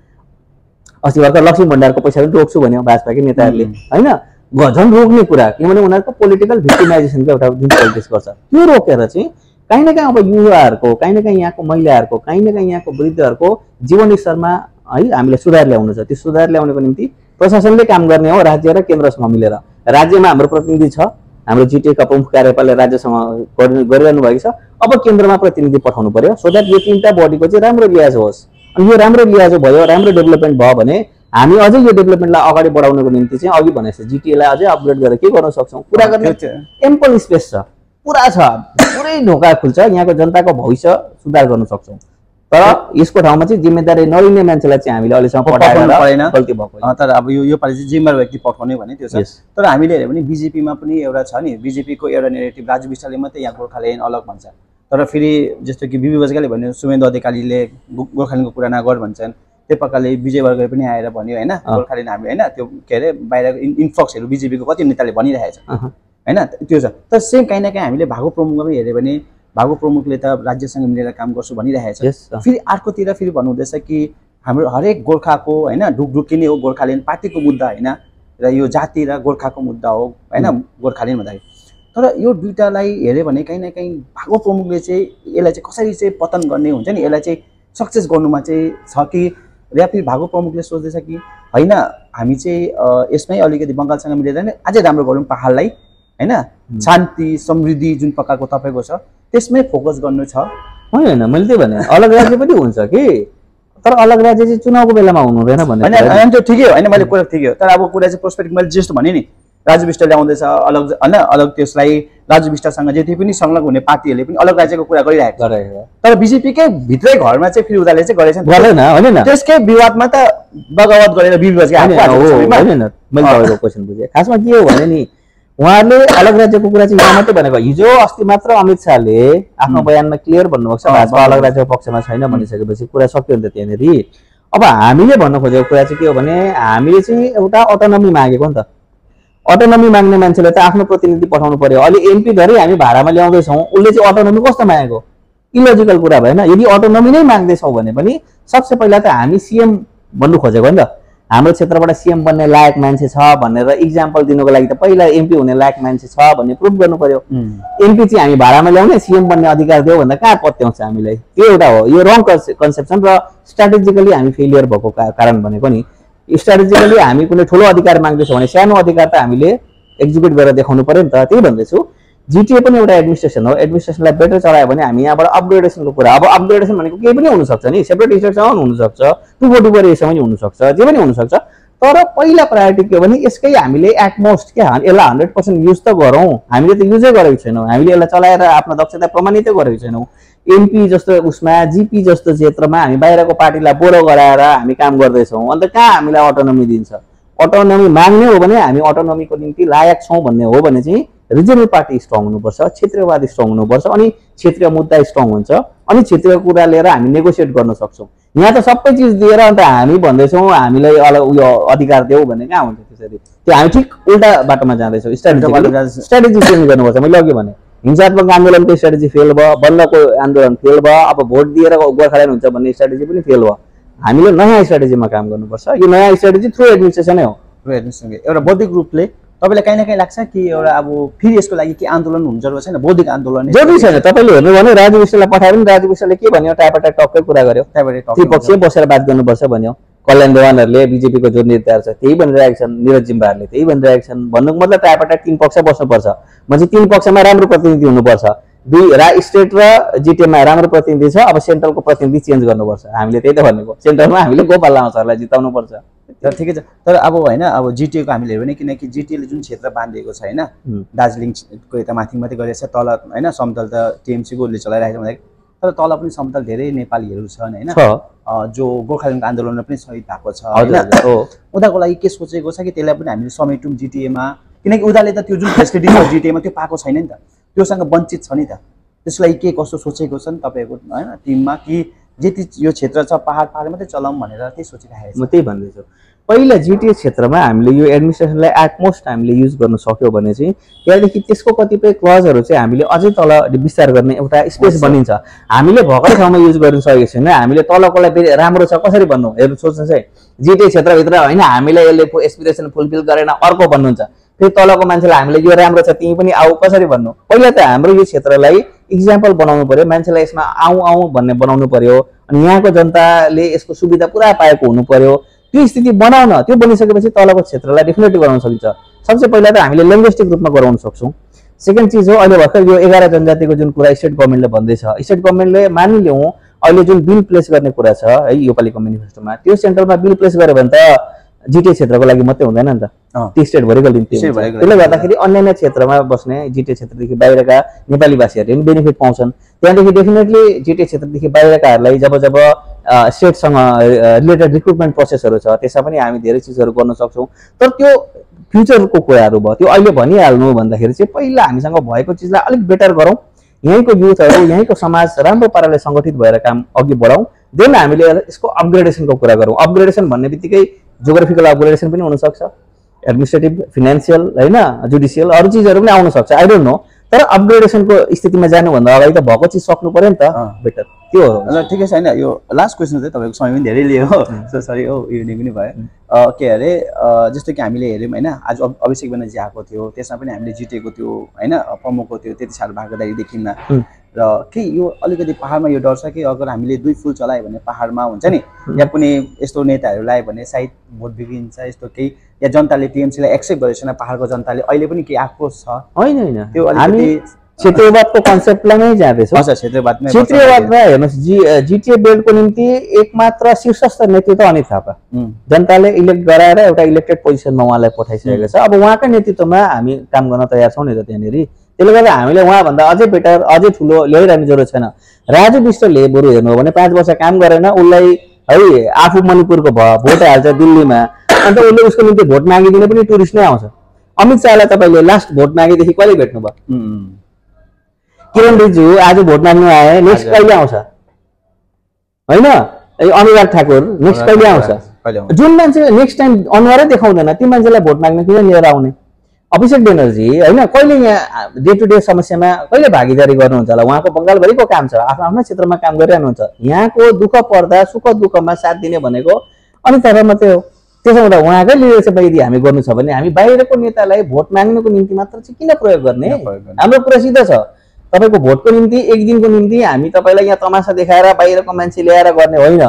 अस्ति भर्खर लक्ष्मी भण्डारको पैसा पनि रोक्छु भन्यो भाजपाकै नेताहरूले होइन। झन् रोक्ने कुरा, किनभने उनीहरूको पोलिटिकल भिक्टिमाइजेसनको एउटा जुन पोलिटिक्स गर्छ त्यो रोकेर चाहिँ कहीँ न कहीँ अब युवाहरूको, कहीँ न कहीँ यहाँको महिलाहरूको, कहीँ न कहीँ यहाँको वृद्धहरूको जीवन स्तरमा है हामीले सुधार ल्याउनु छ। त्यो सुधार ल्याउनको निम्ति प्रशासनले काम गर्ने हो, राज्य र केन्द्रसँग मिलेर। राज्यमा हाम्रो प्रतिनिधि छ, हाम्रो जिटिएका प्रमुख कार्यपालले राज्यसँग गरिरहनु भएको छ। अब केन्द्रमा प्रतिनिधि पठाउनु पर्यो सो द्याट यो तीनटा बडीको चाहिँ राम्रो लिहाज होस्। अनि यो राम्रो लिहाज भयो, राम्रो डेभलपमेन्ट भयो भने हामी अझै यो डेभलपमेन्टलाई अगाडि बढाउनको निम्ति चाहिँ अघि भने जस्तो जिटिएलाई अझै अपग्रेड गरेर के गर्न सक्छौँ, कुरा गर्ने एम्पल स्पेस छ, पुरा छ, पुरै ढोका खुल्छ, यहाँको जनताको भविष्य सुधार गर्न सक्छौँ। तर यसको ठाउँमा चाहिँ जिम्मेदारी नलिने मान्छेलाई चाहिँ हामीले अहिलेसम्म पठाएन, गल्ती भएको। तर अब यो पालि चाहिँ जिम्मेवार व्यक्ति पठाउने भने त्यो छ। तर हामीले हेऱ्यो भने बिजेपीमा पनि एउटा छ नि, बिजेपीको एउटा नेगेटिभ राजु विष्टले मात्रै यहाँ गोर्खाल्यान्ड अलग भन्छ, तर फेरि जस्तो कि बिबी बज्काले भन्यो सुवेन्दु अधिकारीले गोर्खाल्यान्डको कुरा नगर भन्छन्, त्यो प्रकारले विजय वर्गले पनि आएर भन्यो होइन गोर्खाल्यान्ड हामी होइन, त्यो के अरे बाहिर इन्फक्सहरू बिजेपीको कति नेताले भनिरहेछ होइन, त्यो छ। तर सेम कहीँ न कहीँ हामीले भागो प्रमुखमा पनि हेऱ्यो भने भागो प्रमुखले त राज्यसँग मिलेर काम गर्छु भनिरहेछ। फेरि अर्कोतिर फेरि भन्नुहुँदैछ कि हाम्रो हरेक गोर्खाको होइन ढुकढुकी नै हो गोर्खाल्यान्ड, पार्टीको मुद्दा होइन र यो जाति र गोर्खाको मुद्दा हो होइन गोर्खाल्यान्ड भन्दाखेरि। तर यो दुईटालाई हेऱ्यो भने कहीँ न कहीँ भागो प्रमुखले चाहिँ यसलाई चाहिँ कसरी चाहिँ पतन गर्ने हुन्छ नि, यसलाई चाहिँ सक्सेस गर्नुमा चाहिँ छ कि, या फेरि भागो प्रमुखले सोच्दैछ कि होइन हामी चाहिँ यसमै अलिकति बङ्गालसँग मिलेर नै अझै राम्रो गरौँ पहाडलाई होइन, शान्ति समृद्धि जुन प्रकारको तपाईँको छ त्यसमै फोकस गर्नु छ। होइन मैले त्यही भने अलग राज्य पनि हुन्छ कि, तर अलग राज्य चाहिँ चुनावको बेलामा हुनु हुँदैन भन्ने होइन, त्यो ठिकै हो होइन, मैले कुरा ठिकै हो। तर अब कुरा चाहिँ प्रोस्पेक्ट मैले जस्तो भने नि राजु विष्टले आउँदैछ अलग होइन, अलग त्यसलाई राजु विष्टसँग जति पनि संलग्न हुने पार्टीहरूले पनि अलग राज्यको कुरा गरिरहेको छ। तर बिजेपीकै भित्रै घरमा चाहिँ फेरि उनीहरूले चाहिँ गरेन होइन, त्यसकै विवादमा त बगावत गरेर बिबी होइन। मैले तपाईँको क्वेसन बुझेँ, खासमा के हो भने नि उहाँहरूले अलग राज्यको कुरा चाहिँ यहाँ मात्रै भनेको। हिजो अस्ति मात्र अमित शाहले आफ्नो बयानमा क्लियर भन्नुभएको छ भाजपा अलग राज्यको पक्षमा छैन भनिसकेपछि कुरा सक्यो नि त त्यहाँनिर। अब हामीले भन्न खोजेको कुरा चाहिँ के हो भने हामीले चाहिँ एउटा अटोनोमी मागेको नि त, अटोनोमी माग्ने मान्छेले त आफ्नो प्रतिनिधि पठाउनु पर्यो। अहिले एमपी धरि हामी भाडामा ल्याउँदैछौँ, उसले चाहिँ अटोनोमी कस्तो मागेको, इलोजिकल कुरा भएन। यदि अटोनोमी नै माग्दैछौँ भने पनि सबसे पहिला त हामी सिएम बन्नु खोजेको नि त, हाम्रो क्षेत्रबाट सिएम बन्ने लायक मान्छे छ भनेर इक्जाम्पल दिनुको लागि त पहिला एमपी हुने लायक मान्छे छ भन्ने प्रुभ गर्नु पर्यो। एमपी चाहिँ हामी भाडामा ल्याउने सिएम बन्ने अधिकार दियो भन्दा कहाँ पत्याउँछ हामीलाई, त्यो एउटा हो। यो रङ कन्सेप्सन र स्ट्राटेजिकली हामी फेलियर भएको कारण भनेको नि, स्ट्राटेजिकली हामी कुनै ठुलो अधिकार माग्दैछौँ भने सानो अधिकार त हामीले एक्जिक्युट गरेर देखाउनु पर्यो नि त। त्यही भन्दैछु जिटिए पनि एउटा एडमिनिस्ट्रेसन हो, एडमिनिस्ट्रेसनलाई बेटर चलायो भने हामी यहाँबाट अपग्रेडेसनको कुरा, अब अपग्रेडेसन भनेको केही पनि हुनसक्छ नि, सेपरेट स्टेटसम्म हुनसक्छ, 244 एसम्म पनि हुनसक्छ, जे पनि हुनसक्छ। तर पहिला प्रायोरिटी के हो भने यसकै हामीले एटमोस्ट के यसलाई 100% युज त गरौँ, हामीले त युजै गरेको छैनौँ, हामीले यसलाई चलाएर आफ्नो दक्षता प्रमाणितै गरेको छैनौँ। एमपी जस्तो उसमा जिपी जस्तो क्षेत्रमा हामी बाहिरको पार्टीलाई बोरो गराएर हामी काम गर्दैछौँ, अन्त कहाँ हामीलाई अटोनोमी दिन्छ? अटोनोमी माग्ने हो भने हामी अटोनोमीको निम्ति लायक छौँ भन्ने हो भने चाहिँ रिजनल पार्टी स्ट्रङ हुनुपर्छ, क्षेत्रीयवादी स्ट्रङ हुनुपर्छ, अनि क्षेत्रीय मुद्दा स्ट्रङ हुन्छ, अनि क्षेत्रीय कुरा लिएर हामी नेगोसिएट गर्न सक्छौँ। यहाँ त सबै चिज दिएर अन्त हामी भन्दैछौँ हामीलाई उयो अधिकार देऊ भन्ने कहाँ हुन्छ? त्यसरी त्यो हामी ठिक उल्टा बाटोमा जाँदैछौँ। स्ट्राटेजी चेन्ज गर्नुपर्छ। मैले अघि भने हिंसात्मक आन्दोलनको स्ट्राटेजी फेल भयो, बन्दको आन्दोलन फेल भयो, अब भोट दिएर गोर्खाल्यान्ड हुन्छ भन्ने स्ट्राटेजी पनि फेल भयो। हामीले नयाँ स्ट्राटेजीमा काम गर्नुपर्छ। यो नयाँ स्ट्राटेजी थ्रु एडमिनिस्ट्रेसनै हो। थ्रु एडमिनिस्ट्रेसन एउटा बौद्धिक रूपले तपाईँलाई काहीँ न काहीँ लाग्छ कि एउटा अब फेरि यसको लागि के आन्दोलन हुन्छ जरुरी छैन? बौद्धिक आन्दोलन जरुरी छैन। तपाईँले हेर्नु भने राजु विष्टलाई पठायो भने राजु विष्टले के भन्यो? ट्यापटा टक्कै कुरा गर्यो, त्रिपक्षीय बसेर बात गर्नुपर्छ भन्यो। कल्याण देवानहरूले बिजेपीको जो नेताहरू छ त्यही भनिरहेका छन्, निरज जिम्बाहरूले त्यही भनिरहेका छन्। भन्नुको मतलब ट्यापटा 3 पक्ष बस्नुपर्छ भने 3 पक्षमा राम्रो प्रतिनिधि हुनुपर्छ। स्टेट र जिटिएमा राम्रो प्रतिनिधि छ, अब सेन्ट्रलको प्रतिनिधि चेन्ज गर्नुपर्छ। हामीले त्यही त भनेको, सेन्ट्रलमा हामीले गोपाल लामा सरलाई जिताउनुपर्छ। ठिकै छ। तर अब होइन, अब जिटिएको हामीले हेऱ्यो भने किनकि जिटिएले जुन क्षेत्र बाँधिएको छ होइन, दार्जिलिङको यता माथि मात्रै गरेको छ, तल होइन समतल त टिएमसीकोले चलाइरहेको छ भन्दाखेरि, तर तल पनि समतल धेरै नेपालीहरू छन् होइन, जो गोर्खाल्यान्डको आन्दोलनमा पनि सहिद भएको छ होइन। उनीहरूको लागि के सोचेको छ कि त्यसलाई पनि हामीले समेटौँ जिटिएमा? किनकि उनीहरूले त त्यो जुन फेसिलिटी छ जिटिएमा त्यो पाएको छैन नि त, त्योसँग वञ्चित छ नि त। त्यसलाई के कस्तो सोचेको छ नि तपाईँको होइन टिममा, कि जति यो क्षेत्र छ पहाड मात्रै चलाउँ भनेर त्यही सोचिरहेको छ? म त्यही भन्दैछु। पहिला जिटिए क्षेत्रमा हामीले यो एडमिनिस्ट्रेसनलाई एटमोस्ट हामीले युज गर्न सक्यो भने चाहिँ त्यहाँदेखि त्यसको कतिपय क्लजहरू चाहिँ हामीले अझै तल विस्तार गर्ने एउटा स्पेस बनिन्छ। हामीले भर्खर ठाउँमा युज गर्न सकेको छैन। हामीले तलकोलाई राम्रो छ कसरी भन्नु? हेर्नु सोच्नुहोस् है, जिटिए क्षेत्रभित्र होइन हामीलाई यसले एस्पिरेसन फुलफिल गरेन अर्को भन्नुहुन्छ, फेरि तलको मान्छेलाई हामीले यो राम्रो छ तिमी पनि आऊ कसरी भन्नु? पहिला त हाम्रो यो क्षेत्रलाई इक्जाम्पल बनाउनु पर्यो, मान्छेलाई यसमा आऊ भन्ने बनाउनु पर्यो, अनि यहाँको जनताले यसको सुविधा पुरा पाएको हुनु पर्यो। त्यो स्थिति बनाउन, त्यो बनिसकेपछि तलको क्षेत्रलाई डेफिनेटली गराउन सकिन्छ। सबसे पहिला त हामीले लिङ्ग्विस्टिक रूपमा गराउन सक्छौँ। सेकेन्ड चिज हो अहिले भर्खर यो 11 जनजातिको जुन कुरा स्टेट गभर्मेन्टले भन्दैछ, स्टेट गभर्मेन्टले मानिलिउँ अहिले जुन बिल प्लेस गर्ने कुरा छ है योपालिको मेनिफेस्टोमा, त्यो सेन्ट्रलमा बिल प्लेस गर्यो भने त जिटिए क्षेत्रको लागि मात्रै हुँदैन नि त, त्यो स्टेटभरिको निम्ति। त्यसले गर्दाखेरि अन्यान्य क्षेत्रमा बस्ने जिटिए क्षेत्रदेखि बाहिरका नेपाली भाषीहरूले पनि बेनिफिट पाउँछन्। त्यहाँदेखि डेफिनेटली जिटिए क्षेत्रदेखि बाहिरकाहरूलाई जब स्टेटसँग रिलेटेड रिक्रुटमेन्ट प्रोसेसहरू छ त्यसमा पनि हामी धेरै चिजहरू गर्न सक्छौँ। तर त्यो फ्युचरको कुराहरू भयो, त्यो अहिले भनिहाल्नु भन्दाखेरि चाहिँ पहिला हामीसँग भएको चिजलाई अलिक बेटर गरौँ, यहीँको युथहरू यहीँको समाज राम्रो पाराले सङ्गठित भएर काम अघि बढाउँ, देन हामीले यसको अपग्रेडेसनको कुरा गरौँ। अपग्रेडेसन भन्ने बित्तिकै जोग्राफिकल अपग्रेडेसन पनि हुनसक्छ, एडमिनिस्ट्रेटिभ, फिनान्सियल होइन, जुडिसियल अरू चिजहरू पनि आउन सक्छ, आई डोन्ट नो। तर अपग्रेडेसनको स्थितिमा जानुभन्दा अगाडि त भएको चिज सक्नु पऱ्यो नि त, बेटर त्यो हो। ल ठिकै छ। होइन यो लास्ट क्वेसन चाहिँ तपाईँको समय पनि धेरै लियो, सो सरी हो इभिनिङ पनि भयो। के अरे जस्तो कि हामीले हेऱ्यौँ होइन, आज अभिषेक ब्यानर्जी आएको थियो, त्यसमा पनि हामीले जितेको थियो होइन, प्रमुखको थियो, त्यति साह्रो भागीदारी देखिन्न। र के यो अलिकति पहाडमा यो डर छ कि अगर हामीले 2 फुल चलायो भने पहाडमा हुन्छ नि, या कुनै यस्तो नेताहरू लायो भने सायद भोट बिग्रिन्छ यस्तो केही, या जनताले टिएमसीलाई एक्सेप्ट गरेको छैन पहाडको जनताले, अहिले पनि केही आक्रोश छ? होइन, त्यो हामी क्षेत्रीयवादको कन्सेप्टलाई नै जाँदैछौँ। क्षेत्रीयवादमा हेर्नुहोस्, जिटिए बेल्टको निम्ति एकमात्र शीर्षस्थ नेतृत्व अनित थापा, जनताले इलेक्ट गराएर एउटा इलेक्टेड पोजिसनमा उहाँलाई पठाइसकेको छ। अब उहाँकै नेतृत्वमा हामी काम गर्न तयार छौँ नि त त्यहाँनिर। त्यसले गर्दा हामीले उहाँभन्दा अझै बेटर अझै ठुलो ल्याइरहने जरुरत छैन। राजु विष्टले बरु हेर्नु हो भने 5 वर्ष काम गरेन, उसलाई है आफू मणिपुरको भोट हाल्छ दिल्लीमा, अन्त उसले उसको निम्ति भोट मागिदिने पनि टुरिस्ट नै आउँछ। अमित शाहलाई तपाईँले लास्ट भोट मागेदेखि कहिले भेट्नुभयो? किरण रिजिजू आज भोट माग्नु आए, नेक्स्ट कहिले आउँछ होइन? अनुराग ठाकुर नेक्स्ट कहिले आउँछ? जुन मान्छे नेक्स्ट टाइम अनुहारै देखाउँदैन त्यो मान्छेलाई भोट माग्न किन लिएर आउने? अभिषेक ब्यानर्जी होइन कहिले यहाँ डे टु डे समस्यामा कहिले भागीदारी गर्नुहुन्छ होला? उहाँको बङ्गालभरिको काम छ, आफ्नो आफ्नो क्षेत्रमा काम गरिरहनुहुन्छ। यहाँको दुःख पर्दा सुख दुःखमा साथ दिने भनेको अनित थापा मात्रै हो। त्यसो हुँदा उहाँकै लिडरसिप यदि हामी गर्नु छ भने हामी बाहिरको नेतालाई भोट माग्नुको निम्ति मात्र चाहिँ किन प्रयोग गर्ने? हाम्रो कुरा सिधा छ, तपाईँको भोटको निम्ति एक दिनको निम्ति हामी तपाईँलाई यहाँ तमासा देखाएर बाहिरको मान्छे ल्याएर गर्ने होइन।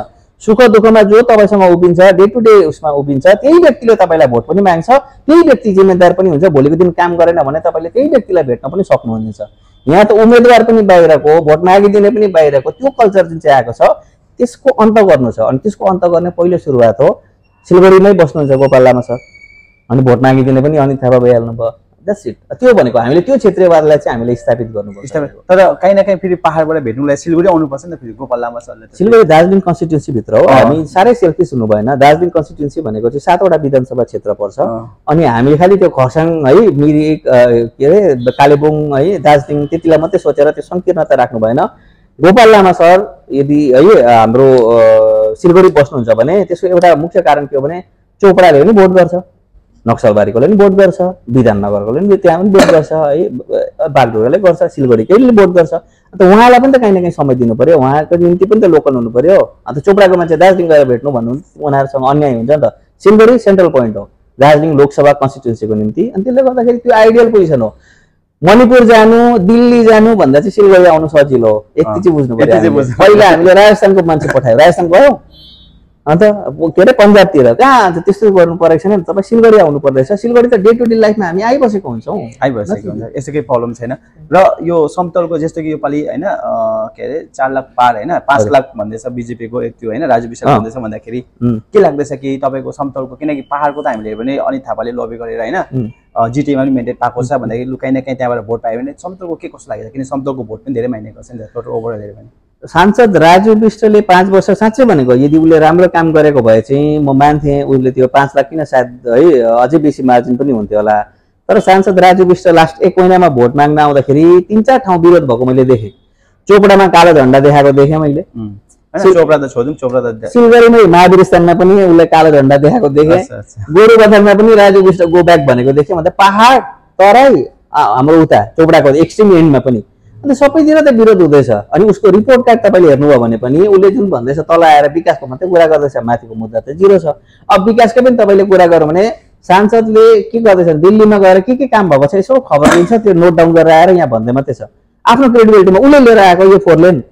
सुख दुःखमा जो तपाईँसँग उभिन्छ, डे टु डे उसमा उभिन्छ, त्यही व्यक्तिले तपाईँलाई भोट पनि माग्छ, त्यही व्यक्ति जिम्मेदार पनि हुन्छ। भोलिको दिन काम गरेन भने तपाईँले त्यही व्यक्तिलाई भेट्न पनि सक्नुहुनेछ। यहाँ त उम्मेदवार पनि बाहिरको, भोट मागिदिने पनि बाहिरको, त्यो कल्चर जुन चाहिँ आएको छ त्यसको अन्त गर्नु छ। अनि त्यसको अन्त गर्ने पहिलो सुरुवात हो सिलगढीमै बस्नुहुन्छ गोपाल लामा सर, अनि भोट मागिदिने पनि अनित थापा भइहाल्नु भयो। That's it. त्यो भनेको हामीले त्यो क्षेत्रीयवादलाई चाहिँ हामीले स्थापित गर्नुपर्छ। तर काहीँ न काहीँ फेरि पहाडबाट भेट्नुलाई सिलगढी आउनुपर्छ नि त फेरि गोपाल लामा सरले। सिलगढी दार्जिलिङ कन्स्टिट्युन्सीभित्र हो, हामी साह्रै सेल्फिस हुनु भएन। दार्जिलिङ कन्स्टिट्युन्सी भनेको चाहिँ 7 वटा विधानसभा क्षेत्र पर्छ, अनि हामी खालि त्यो खरसाङ है, मिरिक, के अरे कालेबुङ है, दार्जिलिङ त्यतिलाई मात्रै सोचेर त्यो सङ्कीर्णता राख्नु भएन। गोपाल लामा सर यदि है हाम्रो सिलगढी बस्नुहुन्छ भने त्यसको एउटा मुख्य कारण के हो भने चोपडाले पनि भोट गर्छ, नक्सलबारीकोले पनि भोट गर्छ, विधाननगरकोले पनि त्यहाँ पनि भोट गर्छ है, बागडोग्राले गर्छ, सिलगढीकैले भोट गर्छ। अन्त उहाँलाई पनि त काहीँ न काहीँ समय दिनु पर्यो, उहाँको निम्ति पनि त लोकल हुनु पर्यो। अन्त चोपडाको मान्छे दार्जिलिङ गएर भेट्नु भन्नु उनीहरूसँग अन्याय हुन्छ नि त। सिलगढी सेन्ट्रल पोइन्ट हो दार्जिलिङ लोकसभा कन्स्टिट्युन्सीको निम्ति, अनि त्यसले गर्दाखेरि त्यो आइडियल पोजिसन हो। मणिपुर जानु, दिल्ली जानु भन्दा चाहिँ सिलगढी आउनु सजिलो हो। यति चाहिँ बुझ्नु पर्यो। पहिला हामीले राजस्थानको मान्छे पठायो, राजस्थान गयो, अन्त के अरे पन्जाबतिर कहाँ त्यस्तो गर्नु परेको छैन। तपाईँ सिलगढी आउनु पर्दैछ। सिलगढी त डे टु डे लाइफमा हामी आइबसेको हुन्छौँ, आइबसेको हुन्छ, यसो केही प्रब्लम छैन। र यो समतलको जस्तो कि यो पालि होइन के अरे 4 लाख पार होइन 5 लाख भन्दैछ बिजेपीको त्यो होइन राजु विशाल भन्दैछ भन्दाखेरि के लाग्दैछ कि तपाईँको समतलको, किनकि पहाडको त हामीले हेऱ्यो भने अनित थापाले लबी गरेर होइन जिटीमा पनि मेन्टेन पाएको छ भन्दाखेरि लु काहीँ न काहीँ त्यहाँबाट भोट पायो भने समतलको के कस्तो लागेको छ? किन समतलको भोट पनि धेरै माइने गर्छ नि त टोटल ओभरअल हेऱ्यो भने। सांसद राजु विष्टले 5 वर्ष साँच्चै भनेको यदि उसले राम्रो काम गरेको भए चाहिँ म मान्थेँ उसले त्यो 5 लाख किन सायद है अझै बेसी मार्जिन पनि हुन्थ्यो होला। तर सांसद राजु विष्ट लास्ट 1 महिनामा भोट माग्न आउँदाखेरि 3-4 ठाउँ विरोध भएको मैले देखेँ। चोपडामा कालो झन्डा देखाएको देखेँ मैले, चोपडा त छोडौँ, चोपडा त सिलगढीमै महावीर स्थानमा पनि उसले कालो झन्डा देखाएको देखेँ, गोरुबथानमा पनि राजु विष्ट गो ब्याक भनेको देखेँ। मतलब पहाड तराई हाम्रो उता चोपडाको एक्सट्रिम एन्डमा पनि अन्त सबैतिर त विरोध हुँदैछ। अनि उसको रिपोर्ट कार्ड तपाईँले हेर्नुभयो भने पनि उसले जुन भन्दैछ तल आएर विकासको मात्रै कुरा गर्दैछ, माथिको मुद्दा त जिरो छ। अब विकासकै पनि तपाईँले कुरा गरौँ भने सांसदले के गर्दैछ, दिल्लीमा गएर के काम भएको छ यसो खबर दिन्छ, त्यो नोट डाउन गरेर आएर यहाँ भन्दै मात्रै छ। आफ्नो क्रेडिबिलिटीमा उसले लिएर आएको यो 4 लेन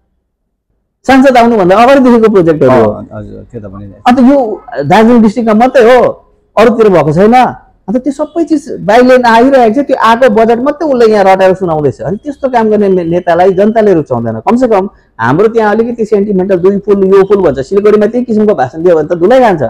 सांसद आउनुभन्दा अगाडिदेखिको प्रोजेक्टहरू हो। अन्त यो दार्जिलिङ डिस्ट्रिक्टमा मात्रै हो, अरूतिर भएको छैन। अन्त त्यो सबै चिज बाइलेन आइरहेको छ, त्यो आएको बजेट मात्रै उसले यहाँ रटाएर सुनाउँदैछ। अनि त्यस्तो काम गर्ने नेतालाई जनताले रुचाउँदैन। कमसेकम हाम्रो त्यहाँ अलिकति सेन्टिमेन्टल 2 फुल यो फुल भन्छ, सिलगढीमा त्यही किसिमको भाषण दियो भने त धुलै जान्छ।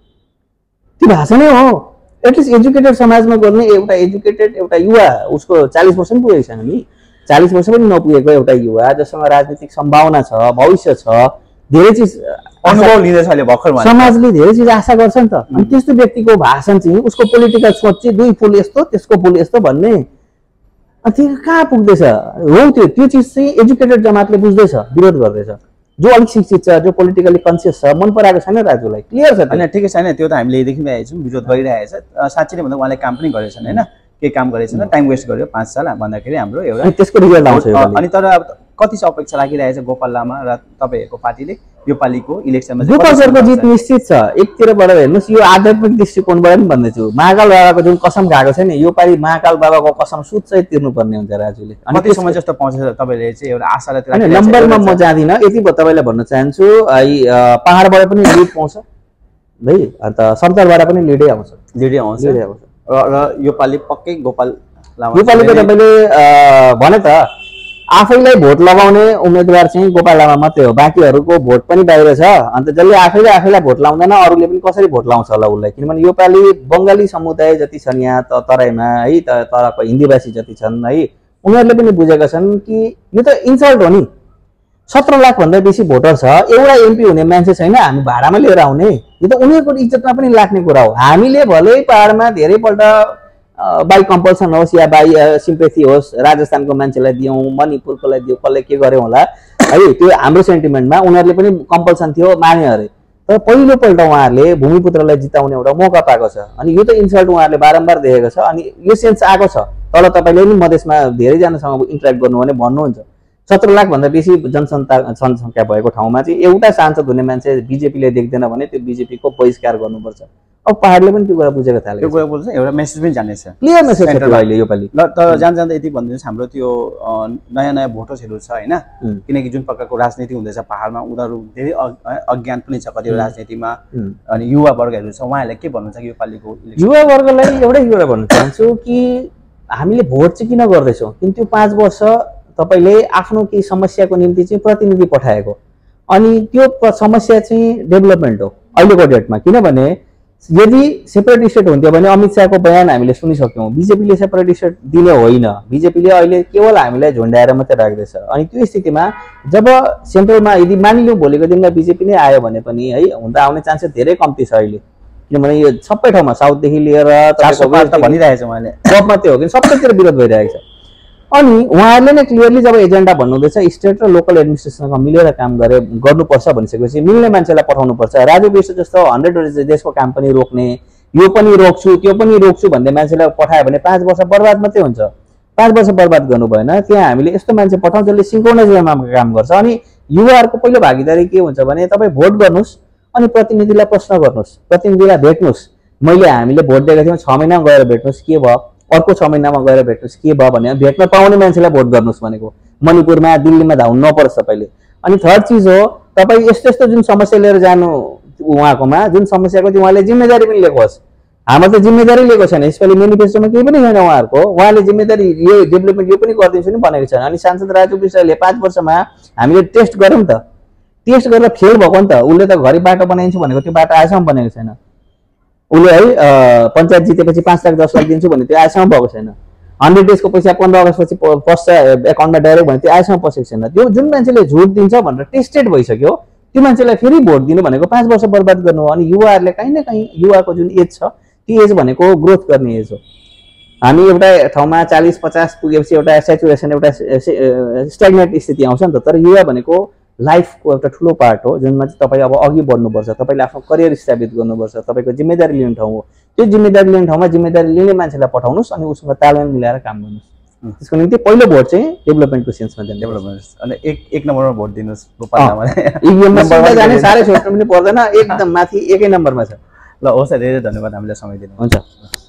त्यो भाषणै हो। एटलिस्ट एजुकेटेड समाजमा गर्ने एउटा एजुकेटेड एउटा युवा, उसको 40 वर्ष पनि पुगेको छैन नि, 40 वर्ष पनि नपुगेको एउटा युवा जससँग राजनीतिक सम्भावना छ, भविष्य छ, धेरै चिज अनुभव लिँदैछ अहिले भर्खर समाजले धेरै चिज आशा गर्छ नि त। अनि त्यस्तो व्यक्तिको भाषण चाहिँ उसको पोलिटिकल सोच चाहिँ 2 फुल यस्तो त्यसको फुल यस्तो भन्ने त्यो कहाँ पुग्दैछ हो। त्यो चिज चाहिँ एजुकेटेड जमातले बुझ्दैछ, विरोध गर्दैछ। जो अलिक शिक्षित छ, जो पोलिटिकली कन्सियस छ, मन पराएको छैन राजुलाई, क्लियर छ। होइन ठिकै छैन, त्यो त हामीले देखिरहेको छौँ, विरोध गरिरहेको छ। साँच्चै नै भन्दा उहाँले काम पनि गरेको छैन होइन, केही काम गरेको छैन, टाइम वेस्ट गर्यो 5 साल भन्दाखेरि हाम्रो एउटा त्यसको रिजल्ट आउँछ। अनि तर अब कति चाहिँ अपेक्षा लागिरहेछ गोपाल लामा र तपाईँहरूको पार्टीले यो पालिको इलेक्सनमा? गोपाल सरको जित निश्चित छ। एकतिरबाट हेर्नुहोस्, यो आध्यात्मिक दृष्टिकोणबाट पनि भन्दैछु, महाकाल बाबाको जुन कसम खाएको छ नि, यो पालि महाकाल बाबाको कसम सुत्सहित तिर्नुपर्ने हुन्छ राजुले। कति समय जस्तो पाउँछ तपाईँले चाहिँ एउटा आशालाई? नम्बरमा म जाँदिनँ, यति तपाईँलाई भन्न चाहन्छु पहाडबाट पनि लिड पाउँछ है, अन्त समतलबाट पनि लिडै आउँछ, लिडै आउँछ। र यो पालि पक्कै गोपाल लामा, यो पालि त तपाईँले भने त आफैलाई भोट लगाउने उम्मेदवार चाहिँ गोपाल लामा मात्रै हो, बाँकीहरूको भोट पनि बाहिर छ। अन्त जसले आफैले आफैलाई भोट लाउँदैन अरूले पनि कसरी भोट लाउँछ होला उसलाई? किनभने यो पालि बङ्गाली समुदाय जति छन् यहाँ तराईमा है, तरको हिन्दीभाषी जति छन् है, उनीहरूले पनि बुझेका छन् कि यो त इन्सल्ट हो नि। 17 लाख भन्दा बेसी भोटर छ, एउटा एमपी हुने मान्छे छैन, हामी भाडामा लिएर आउने, यो त उनीहरूको इज्जतमा पनि लाग्ने कुरा हो। हामीले भलै पहाडमा धेरैपल्ट बाई कम्पल्सन होस् या बाई सिम्पेथी होस् राजस्थानको मान्छेलाई दियौँ, मणिपुरकोलाई दियौँ, कसले के गर्यो होला है, त्यो हाम्रो सेन्टिमेन्टमा उनीहरूले पनि कम्पल्सन थियो, माने अरे। तर पहिलोपल्ट उहाँहरूले भूमिपुत्रलाई जिताउने एउटा मौका पाएको छ। अनि यो त इन्सल्ट उहाँहरूले बारम्बार देखेको छ। अनि यो सेन्स आएको छ। तल तपाईँले पनि मधेसमा धेरैजनासँग इन्टरेक्ट गर्नु भने भन्नुहुन्छ 17 लाख भन्दा बेसी जनसङ्ख्या भएको ठाउँमा चाहिँ एउटा सांसद हुने मान्छे बिजेपीले देख्दैन भने त्यो बिजेपीको बहिष्कार गर्नुपर्छ। अब पहाडले पनि त्यो कुरा बुझेको थाल्यो त्यो कुरा बोल्छ एउटा मेसेज पनि जानेछ क्लियर मेसेज छ त्यो अहिले योपालि ल तर जान्छ यति भनिदिनुहोस् हाम्रो त्यो नयाँ नयाँ भोटर्सहरू छ होइन किनकि जुन प्रकारको राजनीति हुँदैछ पहाडमा उनीहरू धेरै अज्ञान पनि छ कति राजनीतिमा अनि युवा वर्गहरू छ उहाँहरूले के भन्नुहुन्छ कि योपालिको युवा वर्गलाई एउटै कुरा भन्न चाहन्छु कि हामीले भोट चाहिँ किन गर्दैछौँ किन त्यो 5 वर्ष तपाईले आफ्नो केही समस्याको निम्ति चाहिँ प्रतिनिधि पठाएको अनि त्यो समस्या चाहिँ डेभलपमेन्ट हो अहिलेको डेटमा किनभने यदि सेपरेट स्टेट हुन्थ्यो भने अमित शाहको बयान हामीले सुनिसक्यौँ बीजेपीले सेपरेट स्टेट दिने होइन बीजेपीले अहिले केवल हामीलाई झुन्डाएर मात्रै राख्दैछ अनि त्यो स्थितिमा जब सेन्ट्रलमा यदि मानिलिउँ भोलिको दिनमा बीजेपी नै आयो भने पनि है हुन त आउने चान्सेस धेरै कम्ती छ अहिले किनभने यो सबै ठाउँमा साउथदेखि लिएर भनिरहेको छ उहाँले सब मात्रै हो कि सबैतिर विरोध भइरहेको छ अनि उहाँहरूले नै क्लियरली जब एजेन्डा भन्नुहुँदैछ स्टेट र लोकल एडमिनिस्ट्रेसनसँग मिलेर काम गर्नुपर्छ भनिसकेपछि मिल्ने मान्छेलाई पठाउनुपर्छ राजु विष्ट जस्तो 100 देशको काम पनि रोक्ने यो पनि रोक्छु त्यो पनि रोक्छु भन्ने मान्छेलाई पठायो भने 5 वर्ष बर्बाद मात्रै हुन्छ 5 वर्ष बर्बाद गर्नु भएन त्यहाँ हामीले यस्तो मान्छे पठाउँ जसले सिन्क्रोनाइज वेमा काम गर्छ अनि युवाहरूको पहिलो भागीदारी के हुन्छ भने तपाईँ भोट गर्नुहोस् अनि प्रतिनिधिलाई प्रश्न गर्नुहोस् प्रतिनिधिलाई भेट्नुहोस् मैले हामीले भोट दिएका थियौँ 6 महिनामा गएर भेट्नुहोस् के भयो अर्को 6 महिनामा गएर भेट्नुहोस् के भयो भने भेट्न पाउने मान्छेलाई भोट गर्नुहोस् भनेको मणिपुरमा दिल्लीमा धाउनु नपर्छ तपाईँले अनि थर्ड चिज हो तपाईँ यस्तो यस्तो जुन समस्या लिएर जानु उहाँकोमा जुन समस्याको चाहिँ उहाँले जिम्मेदारी पनि लिएको होस् हाम्रो त जिम्मेदारी लिएको छैन यसपालि मेनिफेस्टोमा केही पनि छैन उहाँहरूको उहाँले जिम्मेदारी यो डेभलपमेन्ट यो पनि गरिदिन्छु नि भनेको छैन अनि सांसद राजु विष्टले 5 वर्षमा हामीले टेस्ट गऱ्यौँ त टेस्ट गरेर फेल भएको नि त उसले त घरि बाटो बनाइदिन्छु भनेको त्यो बाटो आजसम्म बनेको छैन उसले है पञ्चायत जितेपछि 5 लाख 10 लाख दिन्छु भने त्यो आजसम्म भएको छैन 100 डेजको पैसा 15 अगस्तपछि पस्छ एकाउन्टमा डाइरेक्ट भने त्यो आजसम्म पसेको छैन त्यो जुन मान्छेले झुट दिन्छ भनेर टेस्टेड भइसक्यो त्यो मान्छेलाई फेरि भोट दिनु भनेको 5 वर्ष बर्बाद गर्नु हो अनि युवाहरूले कहीँ न कहीँ युवाको जुन एज छ त्यो एज भनेको ग्रोथ गर्ने एज हो हामी एउटा ठाउँमा 40-50 पुगेपछि एउटा सेचुरेसन एउटा स्ट्याग्नेट स्थिति आउँछ नि त तर युवा भनेको लाइफको एउटा ठुलो पार्ट हो जुनमा चाहिँ तपाईँ अब अघि बढ्नुपर्छ तपाईँले आफ्नो करियर स्थापित गर्नुपर्छ तपाईँको जिम्मेदारी लिने ठाउँ हो त्यो जिम्मेदारी लिने ठाउँमा जिम्मेदारी लिने मान्छेलाई पठाउनुहोस् अनि उसँग तालमेल मिलाएर काम गर्नुहोस् त्यसको निम्ति पहिलो भोट चाहिँ डेभलपमेन्टको सेन्समा दिनु डेभलपमेन्ट अनि एक नम्बरमा भोट दिनुहोस् गोपालमा इभिएममा जाने साह्रै सोच्नु पनि पर्दैन एकदम माथि एकै नम्बरमा छ ल होस् धेरै धन्यवाद हामीलाई समय दिनु हुन्छ